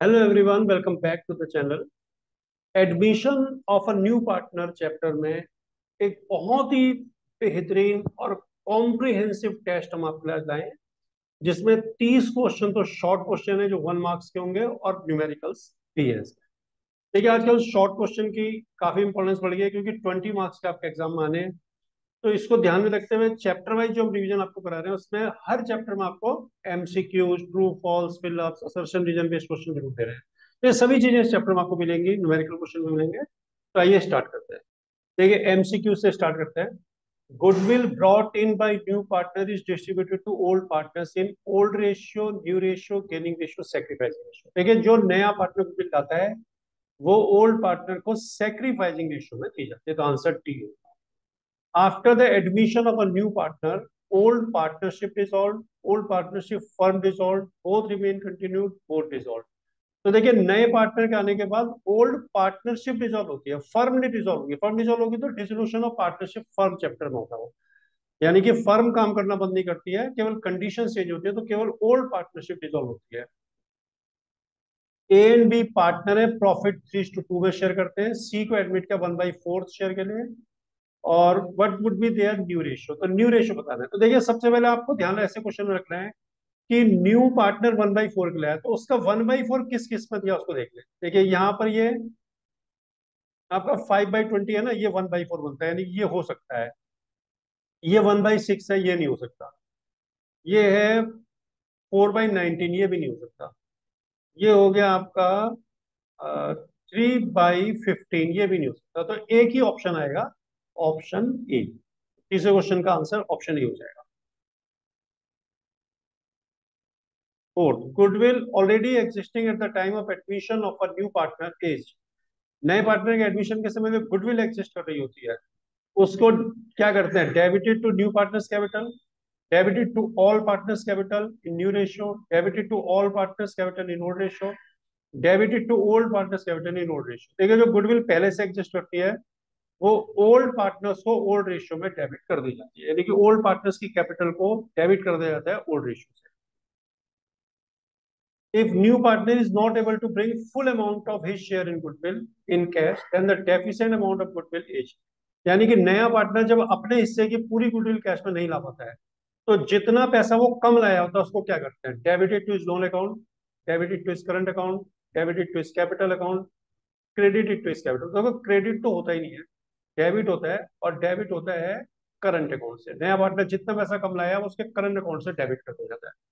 Hello everyone, welcome back to the channel. Admission of a new partner chapter में एक बहुत ही बेहतरीन और कॉम्प्रिहेंसिव टेस्ट हम आपके लिए लाए हैं, जिसमें 30 क्वेश्चन तो शॉर्ट क्वेश्चन है जो 1 मार्क्स के होंगे और न्यूमेरिकल्स भी है। देखिए, आजकल शॉर्ट क्वेश्चन की काफी इंपॉर्टेंस बढ़ गई है क्योंकि 20 मार्क्स का आपके एग्जाम में आने हैं। तो इसको ध्यान में रखते हुए चैप्टर वाइज जो हम रिवीजन आपको करा रहे हैं, उसमें हर चैप्टर में आपको MCQs, true false, fill ups, assertion, reason based question जरूर दे रहे हैं। तो ये सभी चीजें इस चैप्टर में आपको मिलेंगी, न्यूमेरिकल क्वेश्चन भी मिलेंगे। तो आइए स्टार्ट करते हैं। देखिए, एमसीक्यू से स्टार्ट करते हैं। Goodwill brought in by new partner is distributed to old partners in old ratio, new ratio, gaining ratio, sacrificing ratio. देखिए, जो नया पार्टनर गुडविल लाता है वो ओल्ड पार्टनर को सेक्रीफाइसिंग रेशियो में दी जाती है। तो आंसर टी है। After the admission of a new partner, old partnership dissolved, old partnership firm dissolved, both remain continued, both dissolved. तो देखिए, नए पार्टनर के आने के बाद ओल्ड पार्टनरशिप डिसॉल्व होती है, फर्म नहीं डिसॉल्व होगी। फर्म डिसॉल्व होगी तो dissolution of partnership firm chapter में होता है वो। यानी कि फर्म काम करना बंद नहीं करती है, केवल कंडीशन चेंज होती है, तो केवल ओल्ड पार्टनरशिप डिसॉल्व होती है। ए एंड बी पार्टनर है, प्रॉफिट 3:2 में शेयर करते हैं। सी को एडमिट किया 1/4 शेयर के लिए। और what would be their new ratio, तो न्यू रेशियो बताना है। तो देखिए, सबसे पहले आपको ध्यान ऐसे क्वेश्चन में रखना है कि न्यू पार्टनर 1/4 के लिए है, तो उसका 1/4 किस किस में दिया उसको देख ले। देखिए, यहाँ पर ये आपका 5/20 है ना, ये 1/4 बनता है, यानी ये हो सकता है। ये 1/6 है, ये नहीं हो सकता। ये है 4/19, ये भी नहीं हो सकता। ये हो गया आपका 3/15, ये भी नहीं हो सकता। तो एक ही ऑप्शन आएगा, ऑप्शन ए। तीसरे क्वेश्चन का आंसर ऑप्शन ए हो जाएगा। Fourth, goodwill already existing at the time of admission of a new partner is, नए पार्टनर के एडमिशन के समय में गुडविल एग्जिस्ट कर रही होती है, उसको क्या करते हैं, debited to new partners capital, debited to all partners capital in new ratio, debited to all partners capital in old ratio, debited to old partners capital in old ratio. देखिए, जो गुडविल पहले से एग्जिस्ट करती है वो old partners को old ratio में debit कर दी जाती है, यानी कि ओल्ड पार्टनर्स की कैपिटल को डेबिट कर दिया जाता है ओल्ड रेशियो से। If new partner is not able to bring full amount of his share in goodwill in cash, then the deficient amount of goodwill is, यानी कि नया पार्टनर जब अपने हिस्से की पूरी गुडविल कैश में नहीं ला पाता है, तो जितना पैसा वो कम लाया होता है उसको क्या करते हैं, debited to his loan account, debited to his current account, debited to his capital account, credited to his capital. देखो, क्रेडिट तो होता ही नहीं है, डेबिट होता है, और डेबिट होता है करंट अकाउंट से। नया पार्टनर जितना पैसा कम लाया है वो उसके करंट अकाउंट से डेबिट कर दिया जाता है।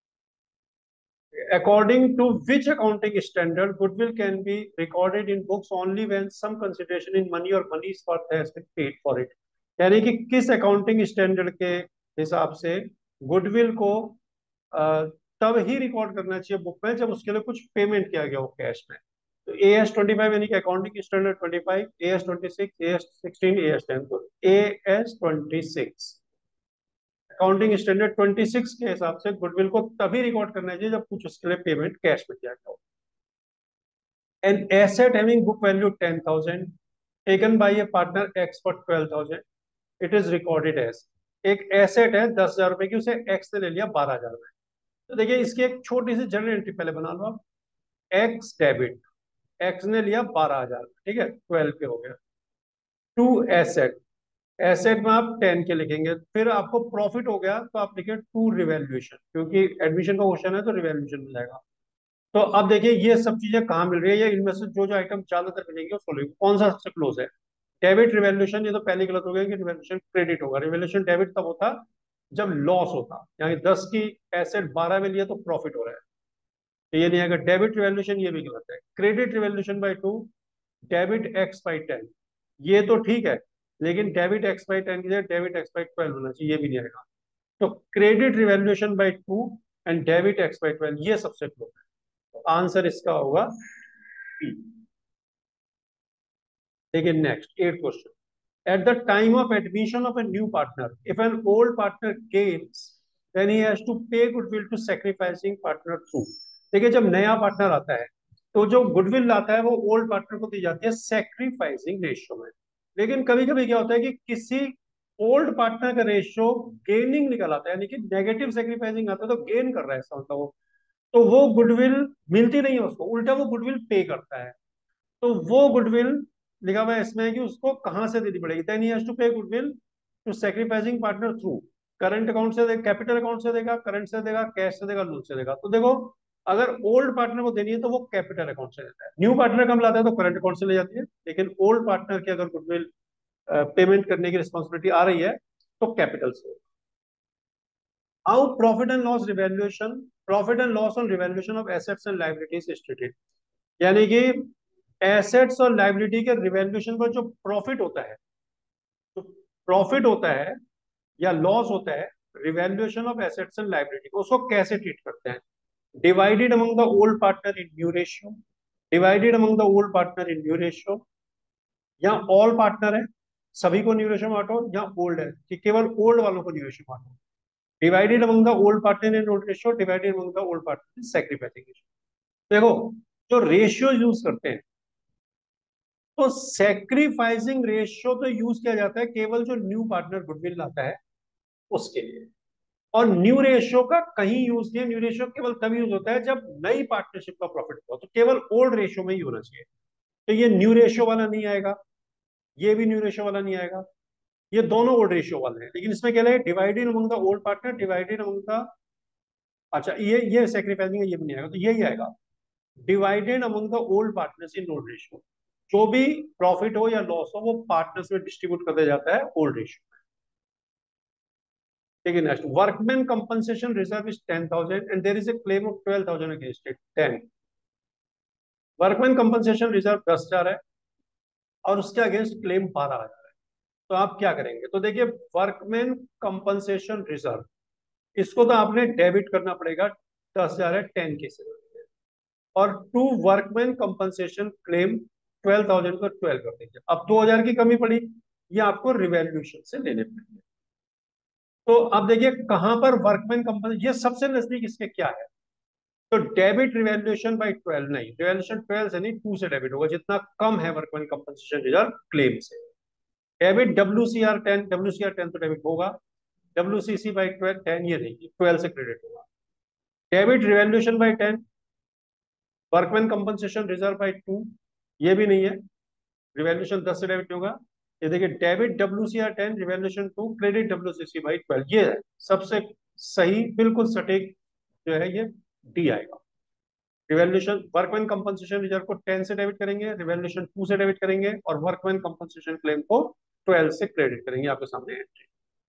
According to which accounting standard, goodwill can be recorded in books only when some consideration in money or money's worth has been paid for it। यानी कि किस अकाउंटिंग स्टैंडर्ड के हिसाब से गुडविल को तब ही रिकॉर्ड करना चाहिए बुक में जब उसके लिए कुछ पेमेंट किया गया हो कैश में। तो AS 25 यानी कि accounting standard 25, AS 26, AS 16, AS 10। तो AS 26 अकाउंटिंग स्टैंडर्ड 26 के हिसाब से गुडविल को तभी रिकॉर्ड करना चाहिए जब कुछ उसके लिए पेमेंट कैश में किया गया हो। An asset having book value 10,000 taken by a partner X for 12,000, it is recorded as, एक एसेट है 10,000 रुपए की, उसे एक्स ने ले लिया 12,000 में। तो देखिए, इसकी एक छोटी सी जनरल एंट्री पहले बना लो आप। एक्स डेबिट, एक्स ने लिया 12,000, ठीक है, 12 पे हो गया। टू एसेट, एसेट में आप 10 के लिखेंगे। फिर आपको प्रॉफिट हो गया तो आप लिखे टू रिवैल्यूएशन, क्योंकि एडमिशन का क्वेश्चन है तो रिवैल्यूएशन मिल जाएगा। तो अब देखिए, ये सब चीजें कहाँ मिल रही है, ये इनमें से जो जो आइटम ज्यादातर मिलेंगे उसको लिखो, कौन सा सबसे क्लोज है। डेबिट रिवैल्यूएशन, ये तो पहले गलत हो गया कि रिवैल्यूएशन क्रेडिट होगा। रिवैल्यूएशन डेबिट तब होता जब लॉस होता, यानी 10 की एसेट 12 में लिया तो प्रॉफिट हो रहा है, तो ये नहीं आएगा। डेबिट रिवैल्यूएशन ये भी गलत है। Credit revaluation by 2, debit X by 10, ये तो ठीक है, लेकिन डेबिट एक्स बाई 10 की जगह डेबिट एक्स बाई 12 होना चाहिए, ये भी नहीं आएगा। तो credit revaluation by 2 and debit X by 12, ये सबसे क्लोज है। तो आंसर इसका होगा बी। देखिए, next 8th question. At the time of admission of a new partner, if an old partner gains, then he has to pay goodwill to sacrificing partner through। देखिए, जब नया पार्टनर आता है तो जो गुडविल आता है वो ओल्ड पार्टनर को दी जाती है सेक्रीफाइसिंग रेशियो में। लेकिन कभी कभी क्या होता है कि किसी ओल्ड पार्टनर का रेशियो गेनिंग निकल आता है, यानी कि नेगेटिव सेक्रीफाइसिंग आता है, तो गेन कर रहा है इसका मतलब वो। तो वो गुडविल मिलती नहीं है उसको, उल्टा वो गुडविल पे करता है। तो वो गुडविल लिखा हुआ है इसमें कि उसको कहां से देनी पड़ेगी, देन ही has to pay goodwill to sacrificing partner through current account से देगा, कैपिटल अकाउंट से देगा, करंट से देगा, कैश से देगा, लोन से देगा। तो देखो, अगर ओल्ड पार्टनर को देनी है तो वो कैपिटल अकाउंट से देता है, न्यू पार्टनर कम लाता है तो करंट अकाउंट से ले जाती है, लेकिन ओल्ड पार्टनर की अगर गुडविल पेमेंट करने की रिस्पॉन्सिबिलिटी आ रही है तो कैपिटल से। How profit and loss on revaluation of assets and liabilities is treated. यानी कि एसेट्स और लाइबिलिटी के रिवैल्यूएशन पर जो प्रॉफिट होता है, तो प्रॉफिट होता है या लॉस होता है revaluation of assets and liability को, उसको कैसे ट्रीट करते हैं? Divided among the old partner in new ratio, divided among the old partner in new ratio, या ऑल पार्टनर है सभी को न्यू रेशियो में बांटो, या ओल्ड है कि केवल ओल्ड वालों को न्यू रेशियो में बांटो। Divided among the old partner in old ratio, divided among the old partner in sacrificing ratio. देखो, जो रेशियो यूज करते हैं, तो सैक्रिफाइसिंग रेशियो तो यूज किया जाता है केवल जो न्यू पार्टनर गुडविल लाता है उसके लिए, और न्यू रेशियो का कहीं यूज नहीं है। न्यू रेशियो केवल तब यूज होता है जब नई पार्टनरशिप का प्रॉफिट हो, तो केवल ओल्ड रेशियो में ही होना चाहिए। तो ये न्यू रेशियो वाला नहीं आएगा, ये भी न्यू रेशियो वाला नहीं आएगा, ये दोनों ओल्ड रेशियो वाले हैं। लेकिन इसमें क्या है, divided among the old partner, divided among the, अच्छा ये सेक्रीफाइसिंग है, ये भी नहीं आएगा, तो यही आएगा divided among the old partners in old ratio. जो भी प्रॉफिट हो या लॉस हो वो पार्टनर्स में डिस्ट्रीब्यूट कर दिया जाता है ओल्ड रेशियो। ठीक है, next, workman compensation reserve is 10,000 and there is a claim of 12,000 against it. 10, workman compensation reserve 10,000 है और उसके अगेंस्ट क्लेम 12,000 है। तो आप क्या करेंगे? तो देखिए, वर्कमैन कंपनसेशन रिजर्व, इसको तो आपने डेबिट करना पड़ेगा, 10,000 है 10 के से, और टू वर्कमैन कंपनसेशन क्लेम 12,000 को 12 कर दीजिए। अब 2,000 की कमी पड़ी, ये आपको रिवैल्यूएशन से लेने पड़ेंगे। तो अब देखिए कहां पर वर्कमैन कंपनसेशन, ये सबसे नजदीक इसके क्या है? तो डेबिट रिवैल्यूएशन बाय 12 नहीं, रिवैल्यूएशन 12 से नहीं, 2 से डेबिट होगा, जितना कम है वर्कमैन कंपनसेशन रिजर्व क्लेम से। डेबिट WCR 10, WCR 10 तो डेबिट होगा, WCC बाई 12 10 ये नहीं, 12 से क्रेडिट होगा। Debit revaluation by 10, workman compensation reserve by 2, ये भी नहीं है, रिवैल्यूएशन 10 से डेबिट होगा। ये देखिए, debit WCR 10, revaluation 2, credit WCC by 12, ये है सबसे सही, बिल्कुल सटीक जो है ये डी आएगा। रिवैल्यूएशन वर्कमैन कंपनसेशन रिजर्व को 10 से डेबिट करेंगे, रिवैल्यूएशन 2 से डेबिट करेंगे, और वर्कमैन कंपनसेशन क्लेम को 12 से क्रेडिट करेंगे। आपके सामने entry.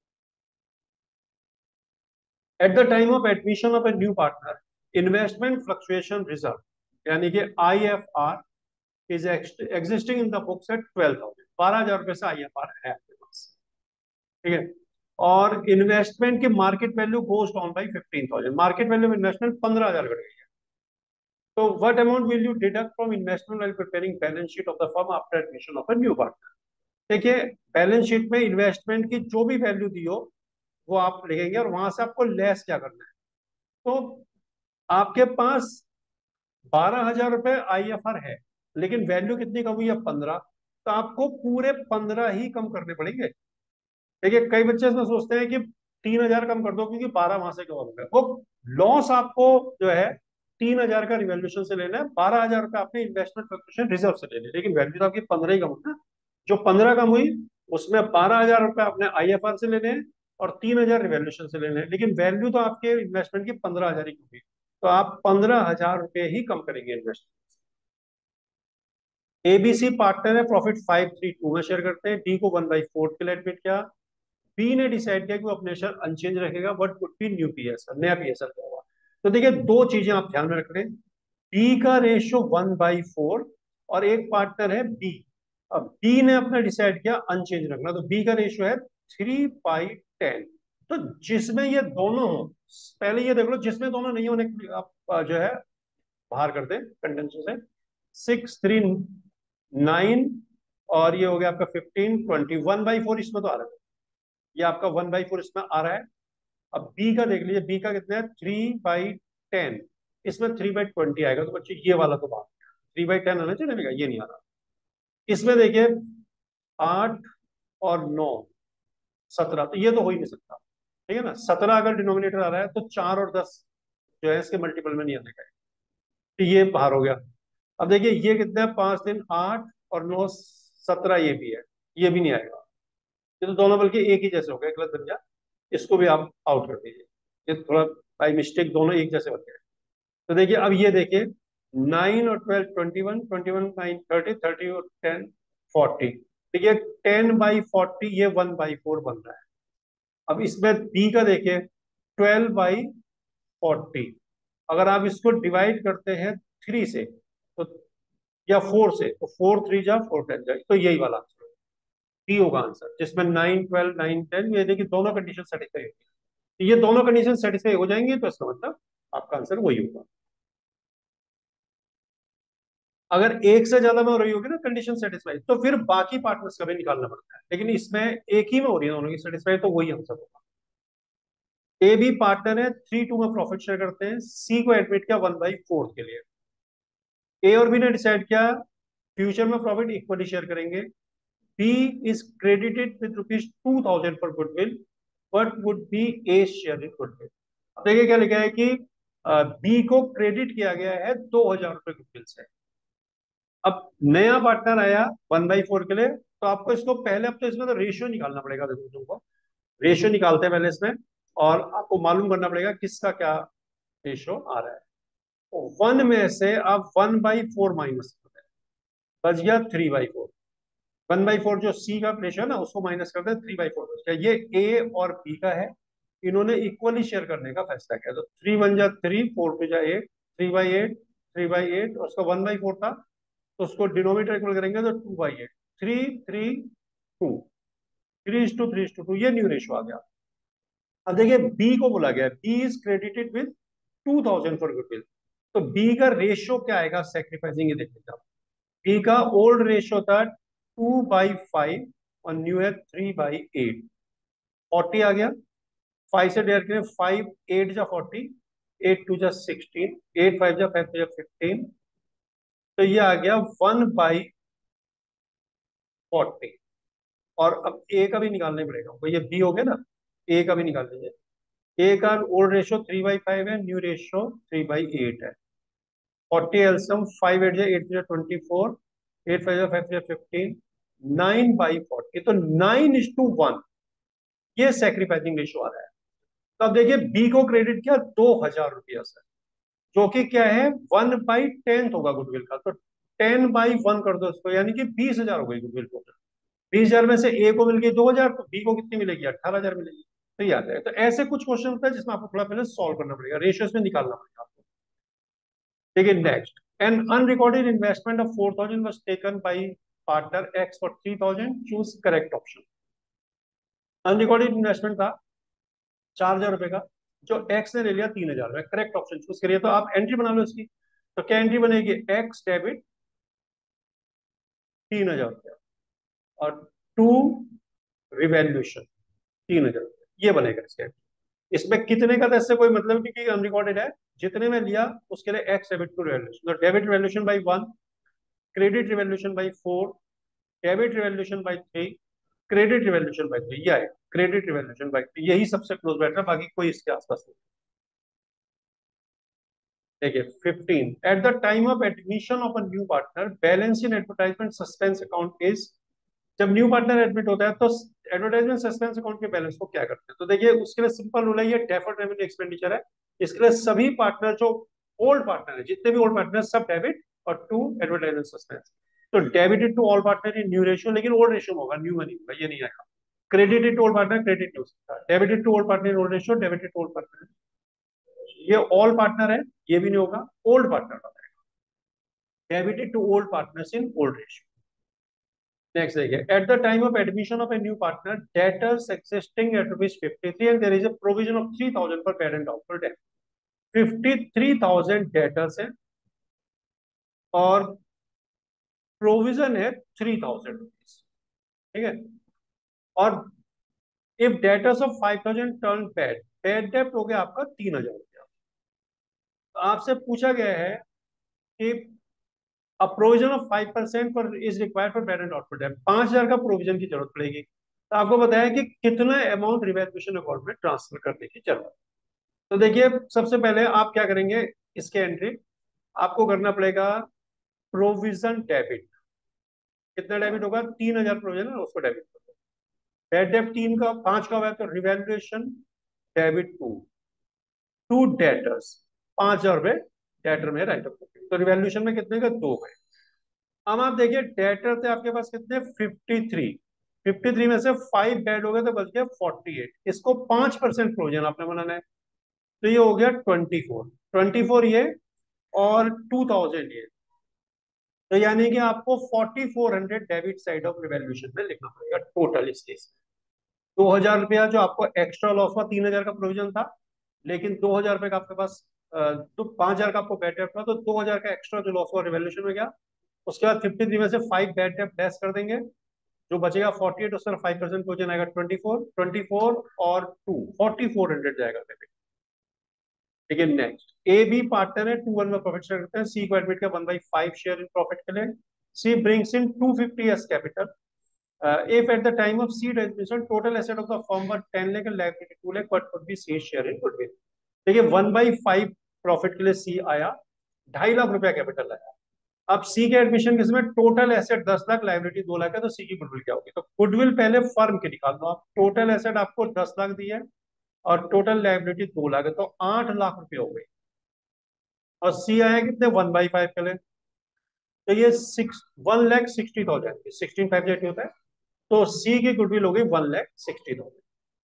At the time of admission of a new partner, investment fluctuation reserve यानी कि IFR is existing in the books at 12,000, 12,000 रुपए से IFR है आपके पास। ठीक है, और इन्वेस्टमेंट की market value goes down by 15,000, market value of investment 15,000 घट गई है। तो what amount will you deduct from investment while preparing balance sheet of the firm after admission of a new partner? देखिए, बैलेंस शीट में investment की जो भी value दी हो वो आप लिखेंगे, और वहां से आपको लेस क्या करना है। तो आपके पास 12,000 रुपए IFR है, लेकिन वैल्यू कितनी कम हुई है? 15। तो आपको पूरे 15 ही कम करने पड़ेंगे। देखिए, कई बच्चे इसमें सोचते हैं कि 3,000 कम कर दो क्योंकि 12 वहां से कवर हो गया, वो लॉस आपको जो है 3,000 का रिवैल्यूएशन से लेना है, 12,000 रुपए आपने इन्वेस्टमेंट फ्लक्चुएशन रिजर्व से लेने, लेकिन वैल्यू तो आपकी 15 ही कम हुई ना। जो 15 कम हुई उसमें 12,000 रुपए आपने IFR से लेने हैं और 3,000 रिवैल्यूएशन से लेने हैं, लेकिन वैल्यू तो आपके इन्वेस्टमेंट की 15,000 ही हुई। तो आप 15,000 रुपए ही कम करेंगे इन्वेस्टमेंट। ABC पार्टनर है, प्रॉफिट 532 में शेयर करते हैं, डी को 1/4 के लिए एडमिट किया, बी ने डिसाइड किया कि वो अपने शेयर अनचेंज रखेगा, but would be new PSL, नया PSL क्या होगा। तो देखिए, दो चीजें आप ध्यान में रख रहे हैं, बी का रेशियो 1/4 और एक पार्टनर है बी। अब बी ने अपना डिसाइड किया अनचेंज रखना, तो बी का रेशियो है 3/10। तो जिसमें ये दोनों हो, पहले ये देख लो, जिसमें दोनों नहीं होने के लिए आप जो है बाहर कर दें कंटेंशन से। 6, 3, 9, और ये हो गया आपका 15, 20, 1/4 इसमें तो आ रहा है, ये आपका 1/4 इसमें आ रहा है। अब बी का देख लीजिए, बी का कितना है? 3/10, इसमें 3/20 आएगा, तो बच्चे ये वाला तो बात, 3/10 आना चाहिए ना, ये नहीं आ रहा। इसमें देखिए 8 और 9, 17, तो ये तो हो ही नहीं सकता। ठीक है ना, 17 अगर डिनोमिनेटर आ रहा है तो 4 और 10 जो है इसके मल्टीपल में नहीं आने का है। तो ये बाहर हो गया। अब देखिए ये कितना है, 5 3 8 और 9 17, ये भी है, ये भी नहीं आएगा। ये तो दोनों बल्कि एक ही जैसे हो गए, गलत बन गया। इसको भी आप आउट कर दीजिए, ये थोड़ा बाई मिस्टेक दोनों एक जैसे बन गए। तो देखिए अब ये देखिए, 9 और 12 21, 21 9 30, 30 और 10 40। देखिए 10/40, ये 1/4 बन रहा है। अब इसमें बी का देखिए, 12/40। अगर आप इसको डिवाइड करते हैं 3 से तो, या 4 से, तो 4 3 जा 4 10 जा, तो यही वाला आंसर है, डी होगा आंसर, जिसमें 9 12 9 10, ये देखिए दोनों कंडीशन सेटिस्फाई होगी। तो ये दोनों कंडीशन सेटिस्फाई हो जाएंगे तो इसका मतलब आपका आंसर वही होगा। अगर एक से ज्यादा में हो रही होगी ना कंडीशन सेटिस्फाई, तो फिर बाकी पार्टनर्स का भी निकालना पड़ता है, लेकिन इसमें एक ही में हो रही है दोनों की सेटिस्फाई, तो वही आंसर होगा। ए बी पार्टनर है, 3 2 में प्रॉफिट शेयर करते हैं, सी को एडमिट किया 1/4 के लिए। ए और बी ने डिसाइड किया फ्यूचर में प्रॉफिट इक्वली शेयर करेंगे। B is credited with ₹2000 for goodwill, but would be a share in goodwill. अब देखिए क्या लिखा है कि बी को क्रेडिट किया गया है ₹2000 गुडविल से। अब नया पार्टनर आया 1/4 के लिए, तो आपको इसको पहले, अब तो इसमें तो रेशियो निकालना पड़ेगा, देखो तुमको रेशियो निकालते हैं पहले इसमें, और आपको मालूम करना पड़ेगा किसका क्या रेशियो आ रहा है। तो 1 में से आप 1/4 माइनस करते हैं, बच गया 3/4। 1/4 जो सी का रेशियो है ना, उसको माइनस करते हैं, 3/4 बच गया। ये ए और बी का है, इन्होंने इक्वली शेयर करने का फैसला किया, तो 3 1 जा 3, 4 2 जा 8, 3/8, 3/8, और उसका 1/4 था, तो उसको डिनोमिनेटर इक्वल करेंगे तो 2/8, 3 3 2, 3:3:2, ये न्यू रेशियो आ गया। अब देखिए बी को बोला गया, B is credited with 2000 for goodwill, तो बी का रेशियो क्या आएगा सेक्रीफाइसिंग, ये देख लीजिए आप। बी का ओल्ड रेशियो था 2/5 और न्यू है 3/8, 40 आ गया। 5 से डिवाइड करें, 5 8 जा 40, 8 2 जा 16, 8 5 जा 5 5 जा 15, तो ये आ गया 1/40। और अब ए का भी निकालना ही पड़ेगा हमको, ये बी हो गया ना, ए का भी निकाल लीजिए। ए का ओल्ड रेशियो 3/5 है, न्यू रेशियो 3/8 है। 40 एल्सियम, 5 8 जा 8 जा 24, 8 5 जा 5 जा 15, 9/40, तो 9:1, ये सेक्रीफाइसिंग रेशियो आ रहा है। तो अब देखिए बी को क्रेडिट किया ₹2000 से, जो कि क्या है 1/10 होगा गुडविल का, तो 10/1 कर दो इसको, यानी कि 20,000 हो गई गुडविल टोटल। 20,000 में से ए को मिल गई 2,000, तो बी को कितनी मिलेगी, 18,000 मिलेगी। तो ये आ जाएगा। तो ऐसे कुछ क्वेश्चन होता है जिसमें आपको थोड़ा पहले सॉल्व करना पड़ेगा, रेशियोज में निकालना पड़ेगा आपको। देखिए next, an unrecorded investment of 4,000 was taken by partner X for 3,000, choose correct option. Unrecorded investment था ₹4,000 का, जो एक्स ने ले लिया 3,000 में, करेक्ट ऑप्शन चूज करिए। तो आप एंट्री बना लो इसकी, तो क्या एंट्री बनेगी, एक्स डेबिट ₹3,000 और टू रिवैल्यूएशन ₹3,000, ये बनेगा इसके। इसमें कितने का, तो इससे कोई मतलब नहीं कि अनरिकॉर्डेड है, जितने में लिया उसके लिए एक्स डेबिट टू रिवैल्यूएशन, तो debit revaluation by 1, credit revaluation by 4, debit revaluation by 3, credit revaluation by 3, ये आएगा क्रेडिट रिवैल्यूएशन बाई 3, यही सबसे क्लोज बैठ रहा है, बाकी कोई इसके आसपास नहीं। देखिए 15, at the time of admission of a new partner, balance in advertisement suspense account is, जब न्यू पार्टनर एडमिट होता है तो एडवर्टाइजमेंट सस्पेंस अकाउंट के बैलेंस को क्या करते हैं, तो देखिए उसके लिए सिंपल रूल है, ये डेफर्ड रेवेन्यू एक्सपेंडिचर है। इसके लिए सभी पार्टनर जो ओल्ड पार्टनर है, जितने भी ओल्ड पार्टनर, सब डेबिट, और टू एडवर्टाइजमेंट सस्पेंस। तो debited to all partner in new ratio, लेकिन ओल्ड रेशियो में होगा, न्यू में नहीं होगा, ये नहीं आएगा। Credited to old partner, credit नहीं हो सकता। Debited to old partner in old ratio, debited to old partner, ये ऑल पार्टनर है, ये भी नहीं होगा, ओल्ड पार्टनर का debited to old partners in old ratio. Next देखिए, at the time of admission of a new partner, debtors existing at ₹53 and there is a provision of 3,000 for parent doubtful debt. 53,000 debtors है और provision है ₹3,000, ठीक है। और if debtors of 5,000 turn bad, bad debt हो गया आपका ₹3,000। तो आपसे पूछा गया है कि अ प्रोविजन ऑफ 5% पर is required for parent output है, 5,000 का प्रोविजन की जरूरत पड़ेगी। तो आपको बताया कि कितना अमाउंट रिवैल्यूएशन अकाउंट में ट्रांसफर करने की जरूरत है। तो देखिए, सबसे पहले आप क्या करेंगे, इसके एंट्री आपको करना पड़ेगा प्रोविजन डेबिट। कितना डेबिट होगा? 3,000 प्रोविजन है, उसको डेबिट कर दो। बैड डेब्ट 5 का हुआ है, तो रिवैल्यूएशन डेबिट टू डेटर्स, 5,000 रुपए डेटर में राइट ऑफ। तो रिवैल्यूएशन में कितने का? 2 है। अब आप देखिए, डेटर थे आपके पास कितने? 53। 53 में से 5 बैड हो गए तो बच गया 48। इसको 5% प्रोविजन आपने बनाना है, तो ये हो गया 24। 24 ये, और 2,000 ये। तो यानी कि आपको 4,400 डेबिट साइड ऑफ रिवैल्यूएशन में लिखना पड़ेगा टोटल इस केस में। 2,000 रुपया जो आपको एक्स्ट्रा लॉस हुआ, 3,000 का प्रोविजन था, लेकिन 2,000 रुपये का आपके पास तो 5,000 का आपको बैड डेप्ट था, तो 2,000 का एक्स्ट्रा जो लॉस हुआ रिवैल्यूएशन में गया। उसके बाद 53 में से 5 बैड डेप्ट लेस कर देंगे, जो बचेगा 48, उसका 5% प्रोविजन आएगा 24। 24 और 2, 4,400 जाएगा डेबिट। ठीक है, नेक्स्ट ए बी पार्टनर है, 2-1 में प्रॉफिट शेयर करते हैं। सी को एडमिट किया 1/5 शेयर इन प्रॉफिट के लिए। C brings in 250 as capital. If at the time of seed admission total asset of the firm were 10 lakh and liability 2 lakh, what would be C share in goodwill? देखिए, 1/5 profit के लिए सी आया, 2.5 लाख रुपया capital आया। अब सी के admission के समय total asset 10 lakh, liability 2 lakh है, तो सी की गुडविल क्या होगी? तो गुडविल पहले फर्म की निकाल दो आप। टोटल एसेट आपको 10 लाख दी है, और टोटल लाइबिलिटी 2 लाख है, तो 8 लाख रुपये हो गई। और सी आया कितने? 1/5 के लिए, तो ये 1,60,000, 16,580 होता है। तो सी की गुडविल हो गई 1,60,000।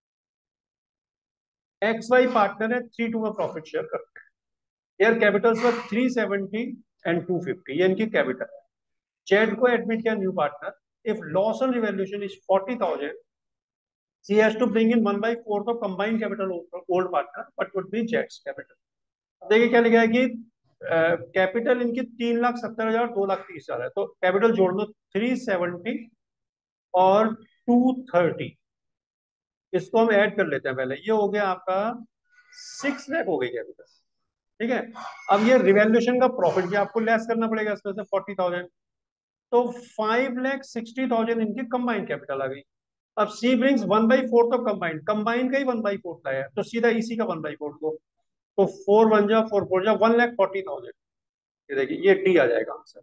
एक्स वाई पार्टनर है, 3-2 में प्रॉफिट शेयर करते हैं। एयर कैपिटल्स पर 370 एंड 250, ये इनकी कैपिटल है। जेड को एडमिट किया new partner. If loss on revaluation is 40,000, C has to bring in 1/4 of combined capital old partner, but would be जेड्स कैपिटल। देखिए क्या लिखा है कि कैपिटल इनकी 3,70,000, 2,30,000 है, तो कैपिटल जोड़ दो, 370 और 230। इसको हम ऐड कर लेते हैं पहले, ये हो गया आपका 6 लाख हो गई कैपिटल। ठीक है, अब ये रिवैल्यूएशन का प्रॉफिट भी आपको लेस करना पड़ेगा इसमें से 40,000, तो 5,60,000 इनकी कंबाइंड कैपिटल आ गई। अब C brings 1/4 of combined, combined का ही 1/4 लाया है, तो सीधा इसी का 1/4 दो, तो 4 1 जा 4 4 जा 1,40,000। ये देखिए, ये डी आ जाएगा आंसर।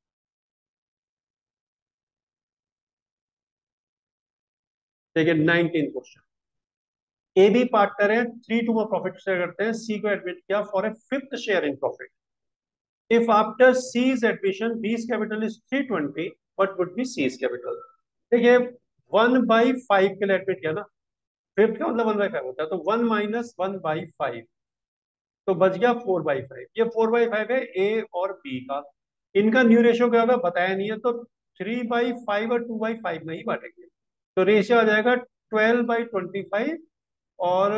देखिए 19 क्वेश्चन। ए बी पार्टनर है, 3-2 में प्रॉफिट शेयर करते हैं। सी को एडमिट किया for a fifth share in profit. If after C's admission B's capital is 320, what would be C's capital? देखिए, 1/5 के लिए एडमिट किया ना, फिफ्थ का मतलब 1/5 होता है, तो 1 - 1/5, तो बच गया 4/5। ये 4/5 है ए और बी का। इनका न्यू रेशियो क्या होगा बताया नहीं है, तो 3/5 और 2/5 में ही बांटेंगे, तो रेशियो आ जाएगा 12/25, और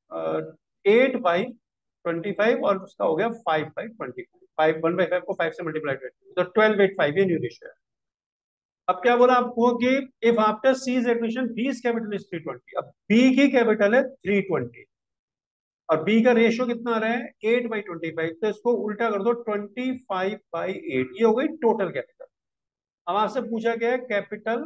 8/25, और उसका हो गया 5/25। 1/5 को 5 से मल्टीप्लाई करते, तो 12/5 ये न्यू रेशियो है। अब क्या बोला आपको कि if after C's admission B's capital is 320, अब बी की कैपिटल है 320, और बी का रेशियो कितना आ रहा है? 8/25, तो इसको उल्टा कर दो, 25/8, ये हो गई टोटल कैपिटल। अब आपसे पूछा गया है कैपिटल,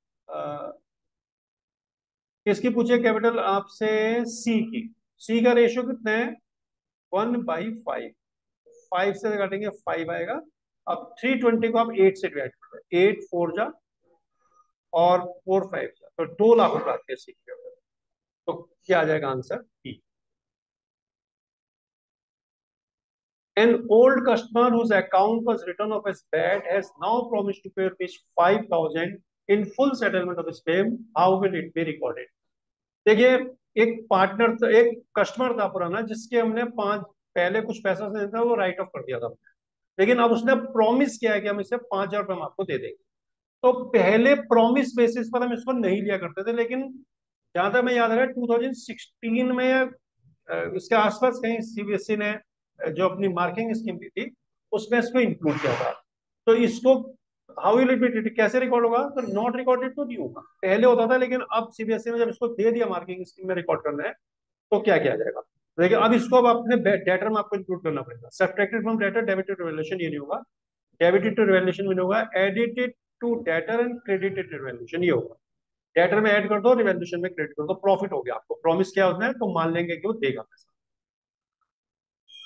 किसकी पूछे कैपिटल आपसे? सी की। सी का रेशियो कितना है? 1/5। 5 से काटेंगे 5 आएगा। अब 320 को आप 8 से डिवाइड कर दो, 8 4 जा और 4 5 जा, तो 2 लाख रुपए आते हैं सी के ऊपर। तो क्या आ जाएगा answer? B. An old customer whose account was written off as bad has now promised to pay rupees 5,000 in full settlement of his claim. How will it be recorded? देखिए, एक पार्टनर, एक कस्टमर था पुराना, जिसके हमने पांच पहले कुछ पैसा से था, वो राइट ऑफ कर दिया था, लेकिन अब उसने प्रॉमिस किया है कि हम इसे 5,000 रुपये हम आपको दे देंगे। तो पहले प्रॉमिस बेसिस पर हम इसको नहीं लिया करते थे, लेकिन जहां तक मैं याद आ रहा है 2016 में इसके आसपास कहीं सीबीएसई ने जो अपनी मार्किंग स्कीम दी थी, उसमें इसको इंक्लूड किया था। तो इसको how will it be treated, कैसे रिकॉर्ड होगा? तो नॉट रिकॉर्डेड तो नहीं होगा, पहले होता था, लेकिन अब सीबीएसई ने जब इसको दे दिया मार्किंग स्कीम में रिकॉर्ड करना है, तो क्या किया जाएगा? देखिए, अब इसको अब अपने डेटर में आपको इंक्लूड करना पड़ेगा। Subtracted from debtor, debited to revaluation, ये नहीं होगा। डेबिटेड टू रिवैल्यूएशन में नहीं होगा, added to debtor and credited to revaluation, ये होगा। डेटर में ऐड कर दो, रिवैल्यूएशन में क्रेडिट कर दो, प्रॉफिट हो गया। आपको प्रॉमिस किया उसने, तो मान लेंगे कि वो देगा पैसा।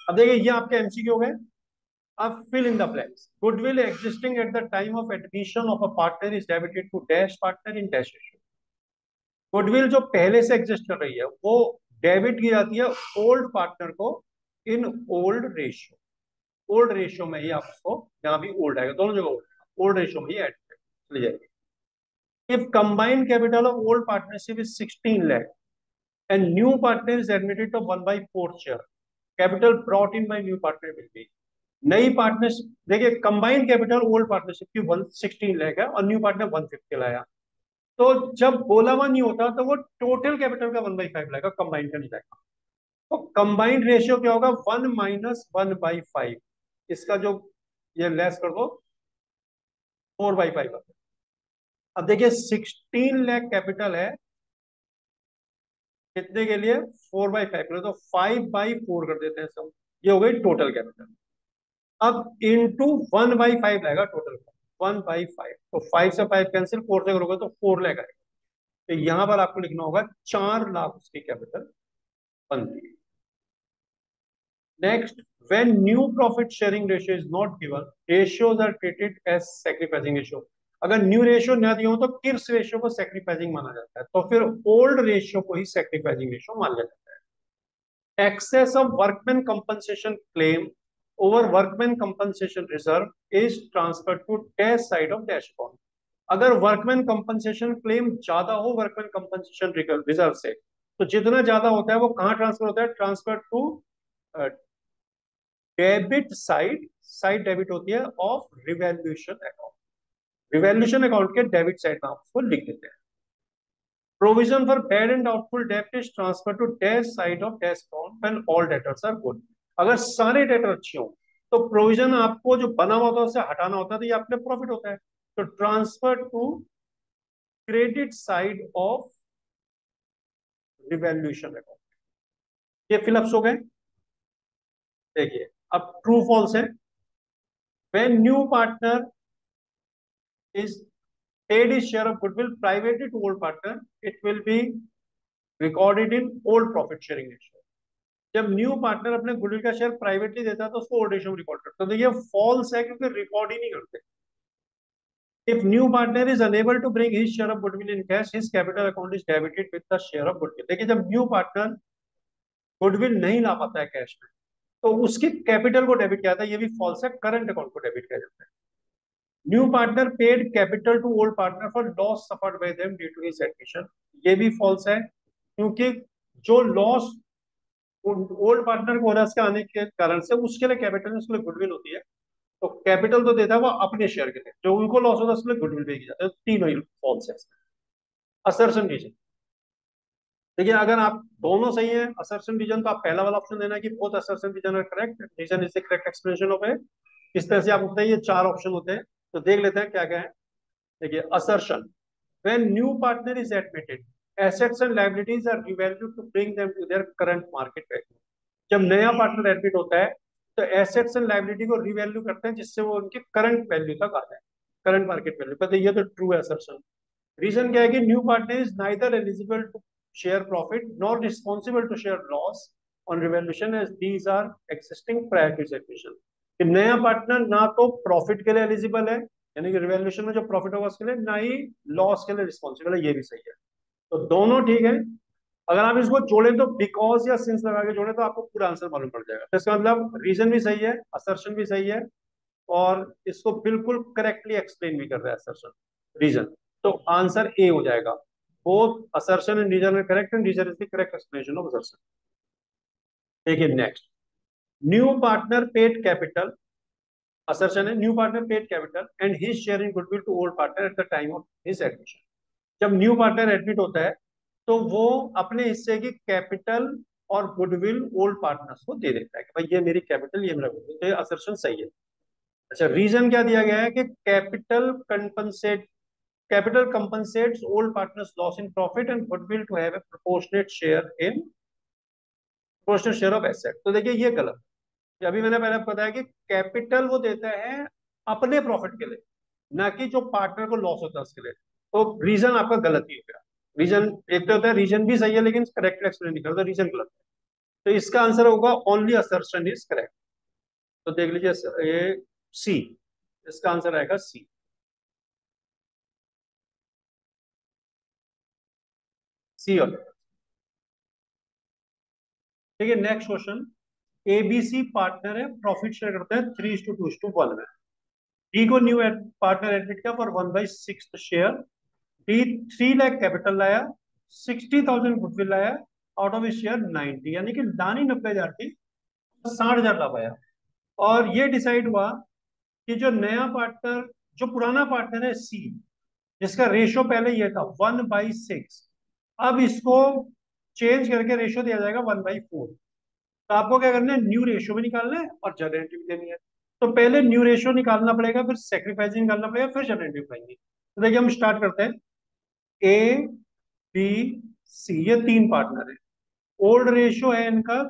अब देखिए ये आपके एमसीक्यू हो गए। अब fill in the blanks. Goodwill existing at the time of admission of a partner is debited to dash partner in dash ratio. Goodwill जो पहले से एग्जिस्ट कर रही है वो डेबिट की जाती है ओल्ड पार्टनर को in old ratio. Old ratio में ही आप उसको, यहाँ भी ओल्ड आएगा, दोनों जगह ओल्ड, ओल्ड रेशियो में ही ऐड चली जाएगी। If combined capital of old partnership is 16 lakh and new partner is admitted to 1/4 share, capital brought in by new partner will be। नई पार्टनरशिप देखिए, कंबाइंड कैपिटल ओल्ड पार्टनरशिप की 116 लाख है और new partner 150 लाया, तो जब बोला हुआ नहीं होता तो वो टोटल कैपिटल का 1/5 लाएगा, कंबाइंड का नहीं लाएगा। तो कंबाइंड रेशियो क्या होगा, 1 - 1/5। इसका जो ये लेस कर दो 4/5। अब देखिए 16 लाख कैपिटल है कितने के लिए, 4/5 के लिए, तो 5/4 कर देते हैं सब, ये हो गई टोटल कैपिटल। अब इंटू 1/5 लाएगा टोटल का, 1/5, तो 5 से 5 कैंसिल, 4 से करोगे तो 4 लाख आएगा। तो यहां पर आपको लिखना होगा 4 लाख उसकी कैपिटल बनती है। Next, when new profit sharing ratio is not given, ratios are treated as sacrificing ratio। अगर न्यू रेशियो ना दिया हो तो किस रेशियो को सैक्रिफाइसिंग माना जाता है, तो फिर ओल्ड रेशियो को ही सैक्रिफाइसिंग रेशियो मान लिया जाता है। Excess of workman compensation claim over workman compensation reserve is transfer to dash side of dash account. अगर वर्कमैन कंपनसेशन क्लेम ज्यादा हो वर्कमैन कंपनसेशन रिजर्व से, तो जितना ज्यादा होता है वो कहां ट्रांसफर होता है, transfer to debit side. Side debit होती है of revaluation account. Revaluation account के डेबिट साइड में आप उसको लिख देते हैं। Provision for bad and doubtful डेब्ट is transfer to dash side of dash account when all debtors are good. अगर सारे डेटर अच्छे हो तो प्रोविजन आपको जो बना हुआ था उससे हटाना होता है, तो ये अपने प्रॉफिट होता है, तो transfer to credit side of revaluation account. ये फिलअप्स हो गए। देखिए अब ट्रू फॉल्स है। When new partner is paid his share of goodwill privately to old partner, it will be recorded in old profit sharing ratio। जब new partner अपने goodwill का share privately देता है तो उसको ओल्ड रेशियो में record करता है, तो ये फॉल्स है क्योंकि रिकॉर्ड ही नहीं करते। If new partner is unable to bring his share of goodwill in cash, his capital account is debited with the share of goodwill। देखिए जब न्यू पार्टनर गुडविल नहीं ला पाता है कैश में, तो उसकी कैपिटल को डेबिट किया जाता है, ये भी फॉल्स है, करंट अकाउंट को डेबिट किया जाता है। New partner paid capital to old partner for loss suffered by them due to his admission. ये भी फॉल्स है क्योंकि जो लॉस ओल्ड पार्टनर को हो रहा है इसके आने के कारण से, उसके लिए कैपिटल उसके लिए गुडविल होती है, तो कैपिटल तो देता है वो अपने शेयर के लिए, जो उनको लॉस होता है उसके लिए गुडविल पे की जाता है। तीनों ही फॉल्स है इसमें। असर्शन रीजन, देखिए अगर आप दोनों सही है असर्शन रीजन, तो आप पहला वाला ऑप्शन देना कि both assertion reason are correct, reason is the correct explanation of it. इस तरह से आप बताइए, ये 4 ऑप्शन होते हैं, तो देख लेते हैं क्या क्या है। देखिए assertion, when new partner is admitted, assets and liabilities are revalued to bring them to their current market value। जब नया पार्टनर एडमिट होता है तो एसेट्स एंड लाइबिलिटी को रिवैल्यू करते हैं जिससे वो उनकी करंट वैल्यू तक आ जाए, करंट मार्केट वैल्यू पर। ये तो ट्रू है असर्शन। रीजन क्या है कि new partner is neither eligible to share profit not responsible to share loss on revaluation as these are existing prior to admission. कि नया पार्टनर ना तो प्रॉफिट के लिए एलिजिबल है, यानी कि रिवैल्यूएशन में जो प्रॉफिट होगा उसके लिए, ना ही लॉस के लिए रिस्पॉन्सिबल है, ये भी सही है। तो दोनों ठीक है। अगर आप इसको जोड़े तो बिकॉज या सिंस लगा के जोड़े तो आपको पूरा आंसर मालूम पड़ जाएगा। तो इसका मतलब रीजन भी सही है, असर्शन भी सही है, और इसको बिल्कुल करेक्टली एक्सप्लेन भी कर रहा है असर्शन रीजन। तो आंसर ए हो जाएगा। Both assertion and reason are correct and reason is the correct explanation of assertion. देखिए next, new partner paid capital. Assertion है new partner paid capital and his share in goodwill to old partner at the time of his admission. जब new partner admit होता है तो वो अपने हिस्से की कैपिटल और गुडविल ओल्ड पार्टनर्स को दे देता है कि भाई ये मेरी कैपिटल, ये मेरा गुडविल। तो ये असर्शन सही है। अच्छा, रीजन क्या दिया गया है कि capital compensates old partners loss in profit and goodwill to have a proportionate share of asset. तो देखिए ये गलत है। अभी मैंने पहले आपको बताया कि कैपिटल वो देता है अपने प्रॉफिट के लिए, ना कि जो पार्टनर को लॉस होता है उसके लिए। तो रीजन आपका गलत ही हो गया। रीजन एक तो होता है रीजन भी सही है लेकिन करेक्ट एक्सप्लेन नहीं करता, रीजन गलत है। तो इसका आंसर होगा ओनली असर्शन इज करेक्ट। तो देख लीजिए ये सी, इसका आंसर आएगा सी। सी और ठीक है। नेक्स्ट क्वेश्चन, एबीसी पार्टनर है, प्रॉफिट शेयर करते हैं 3:2:1 में। डी को न्यू पार्टनर एडमिट किया for 1/6 share. D 3 lakh capital लाया, 60,000 गुडविल लाया, आउट ऑफ शेयर 90, यानी कि लानी 90,000 थी, 60,000 ला पाया। और ये डिसाइड हुआ कि जो नया पार्टनर, जो पुराना पार्टनर है सी, जिसका रेशो पहले ये था 1/6, अब इसको चेंज करके रेशो दिया जाएगा 1/4। तो आपको क्या करना है, न्यू रेशो भी निकालना है और जनरेटिव भी देनी है। तो पहले न्यू रेशो निकालना पड़ेगा, फिर सेक्रीफाइसिंग निकालना पड़ेगा, फिर जनरेटिव पाएंगे। तो देखिए हम स्टार्ट करते हैं। ए बी सी, ये 3 पार्टनर है। ओल्ड रेशियो है इनका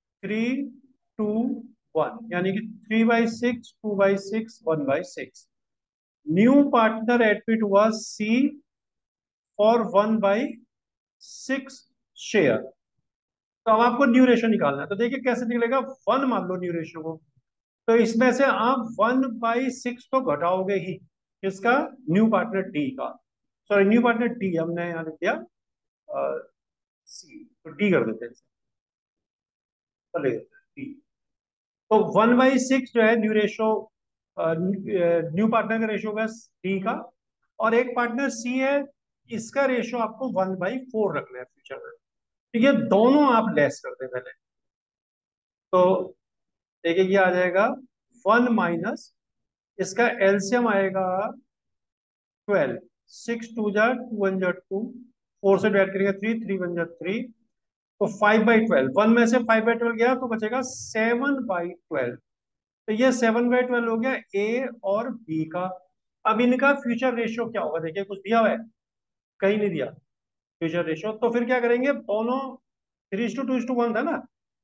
3:1, यानी कि 3/6, 2/6, 1/6। न्यू पार्टनर एडमिट हुआ सी फॉर 1/6 शेयर। तो अब आपको न्यू रेशियो निकालना है। तो देखिए कैसे निकलेगा, 1 मान लो न्यू रेशियो को। तो इसमें से आप 1/6 तो घटाओगे ही, किसका, न्यू पार्टनर डी का। सॉरी, न्यू पार्टनर डी हमने यहाँ लिख दिया सी, तो डी कर देते हैं इसे। चले डी। तो 1/6 जो है न्यू रेशो, न्यू पार्टनर का रेशो होगा डी का। और एक पार्टनर सी है, इसका रेशो आपको 1/4 रखना है फ्यूचर में। तो ये दोनों आप लेस करते हैं पहले। तो देखिए ये आ जाएगा 1 माइनस, इसका एलसीएम आएगा 12। 6 2 जा 2 1 जा 2, 4 से डिवाइड करेंगे 3, 3 1 जा 3। तो 5/12, 1 में से 5/12 गया तो बचेगा 7/12। तो ये 7/12 हो गया ए और बी का। अब इनका फ्यूचर रेशियो क्या होगा, देखिए कुछ दिया हुआ है, कहीं नहीं दिया फ्यूचर रेशियो। तो फिर क्या करेंगे, दोनों 3:2:1 था ना,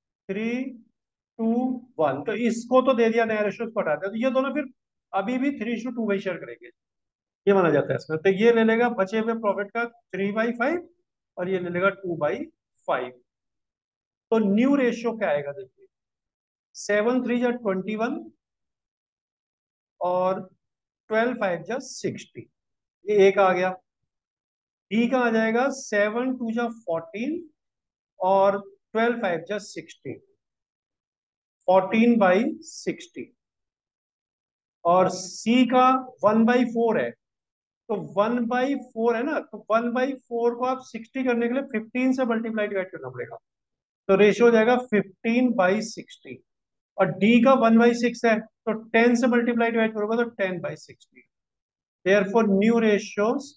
3:2:1, तो इसको तो दे दिया नया रेशियो, इसको हटा दिया, तो ये दोनों फिर अभी भी 3:2 बाई शेयर करेंगे। ये माना जाता है इसमें। तो ये ले लेगा बचे हुए प्रॉफिट का 3/5, और ये ले लेगा 2/5। तो न्यू रेशियो क्या आएगा देखिए, 7 3 जा 21, और 12 5 जा 60, ये एक आ गया। डी का आ जाएगा 7 2 जा 14, और 12 5 जा 16, 14/60। और सी का 1/4 है, तो 1/4 है ना, तो 1/4 को आप 60 करने के लिए 15 से मल्टीप्लाई डिवाइड करना पड़ेगा। तो रेशियो हो जाएगा 15/60। और डी का 1/6 है, तो 10 से मल्टीप्लाई डिवाइड करोगे तो 10/60। Therefore new ratios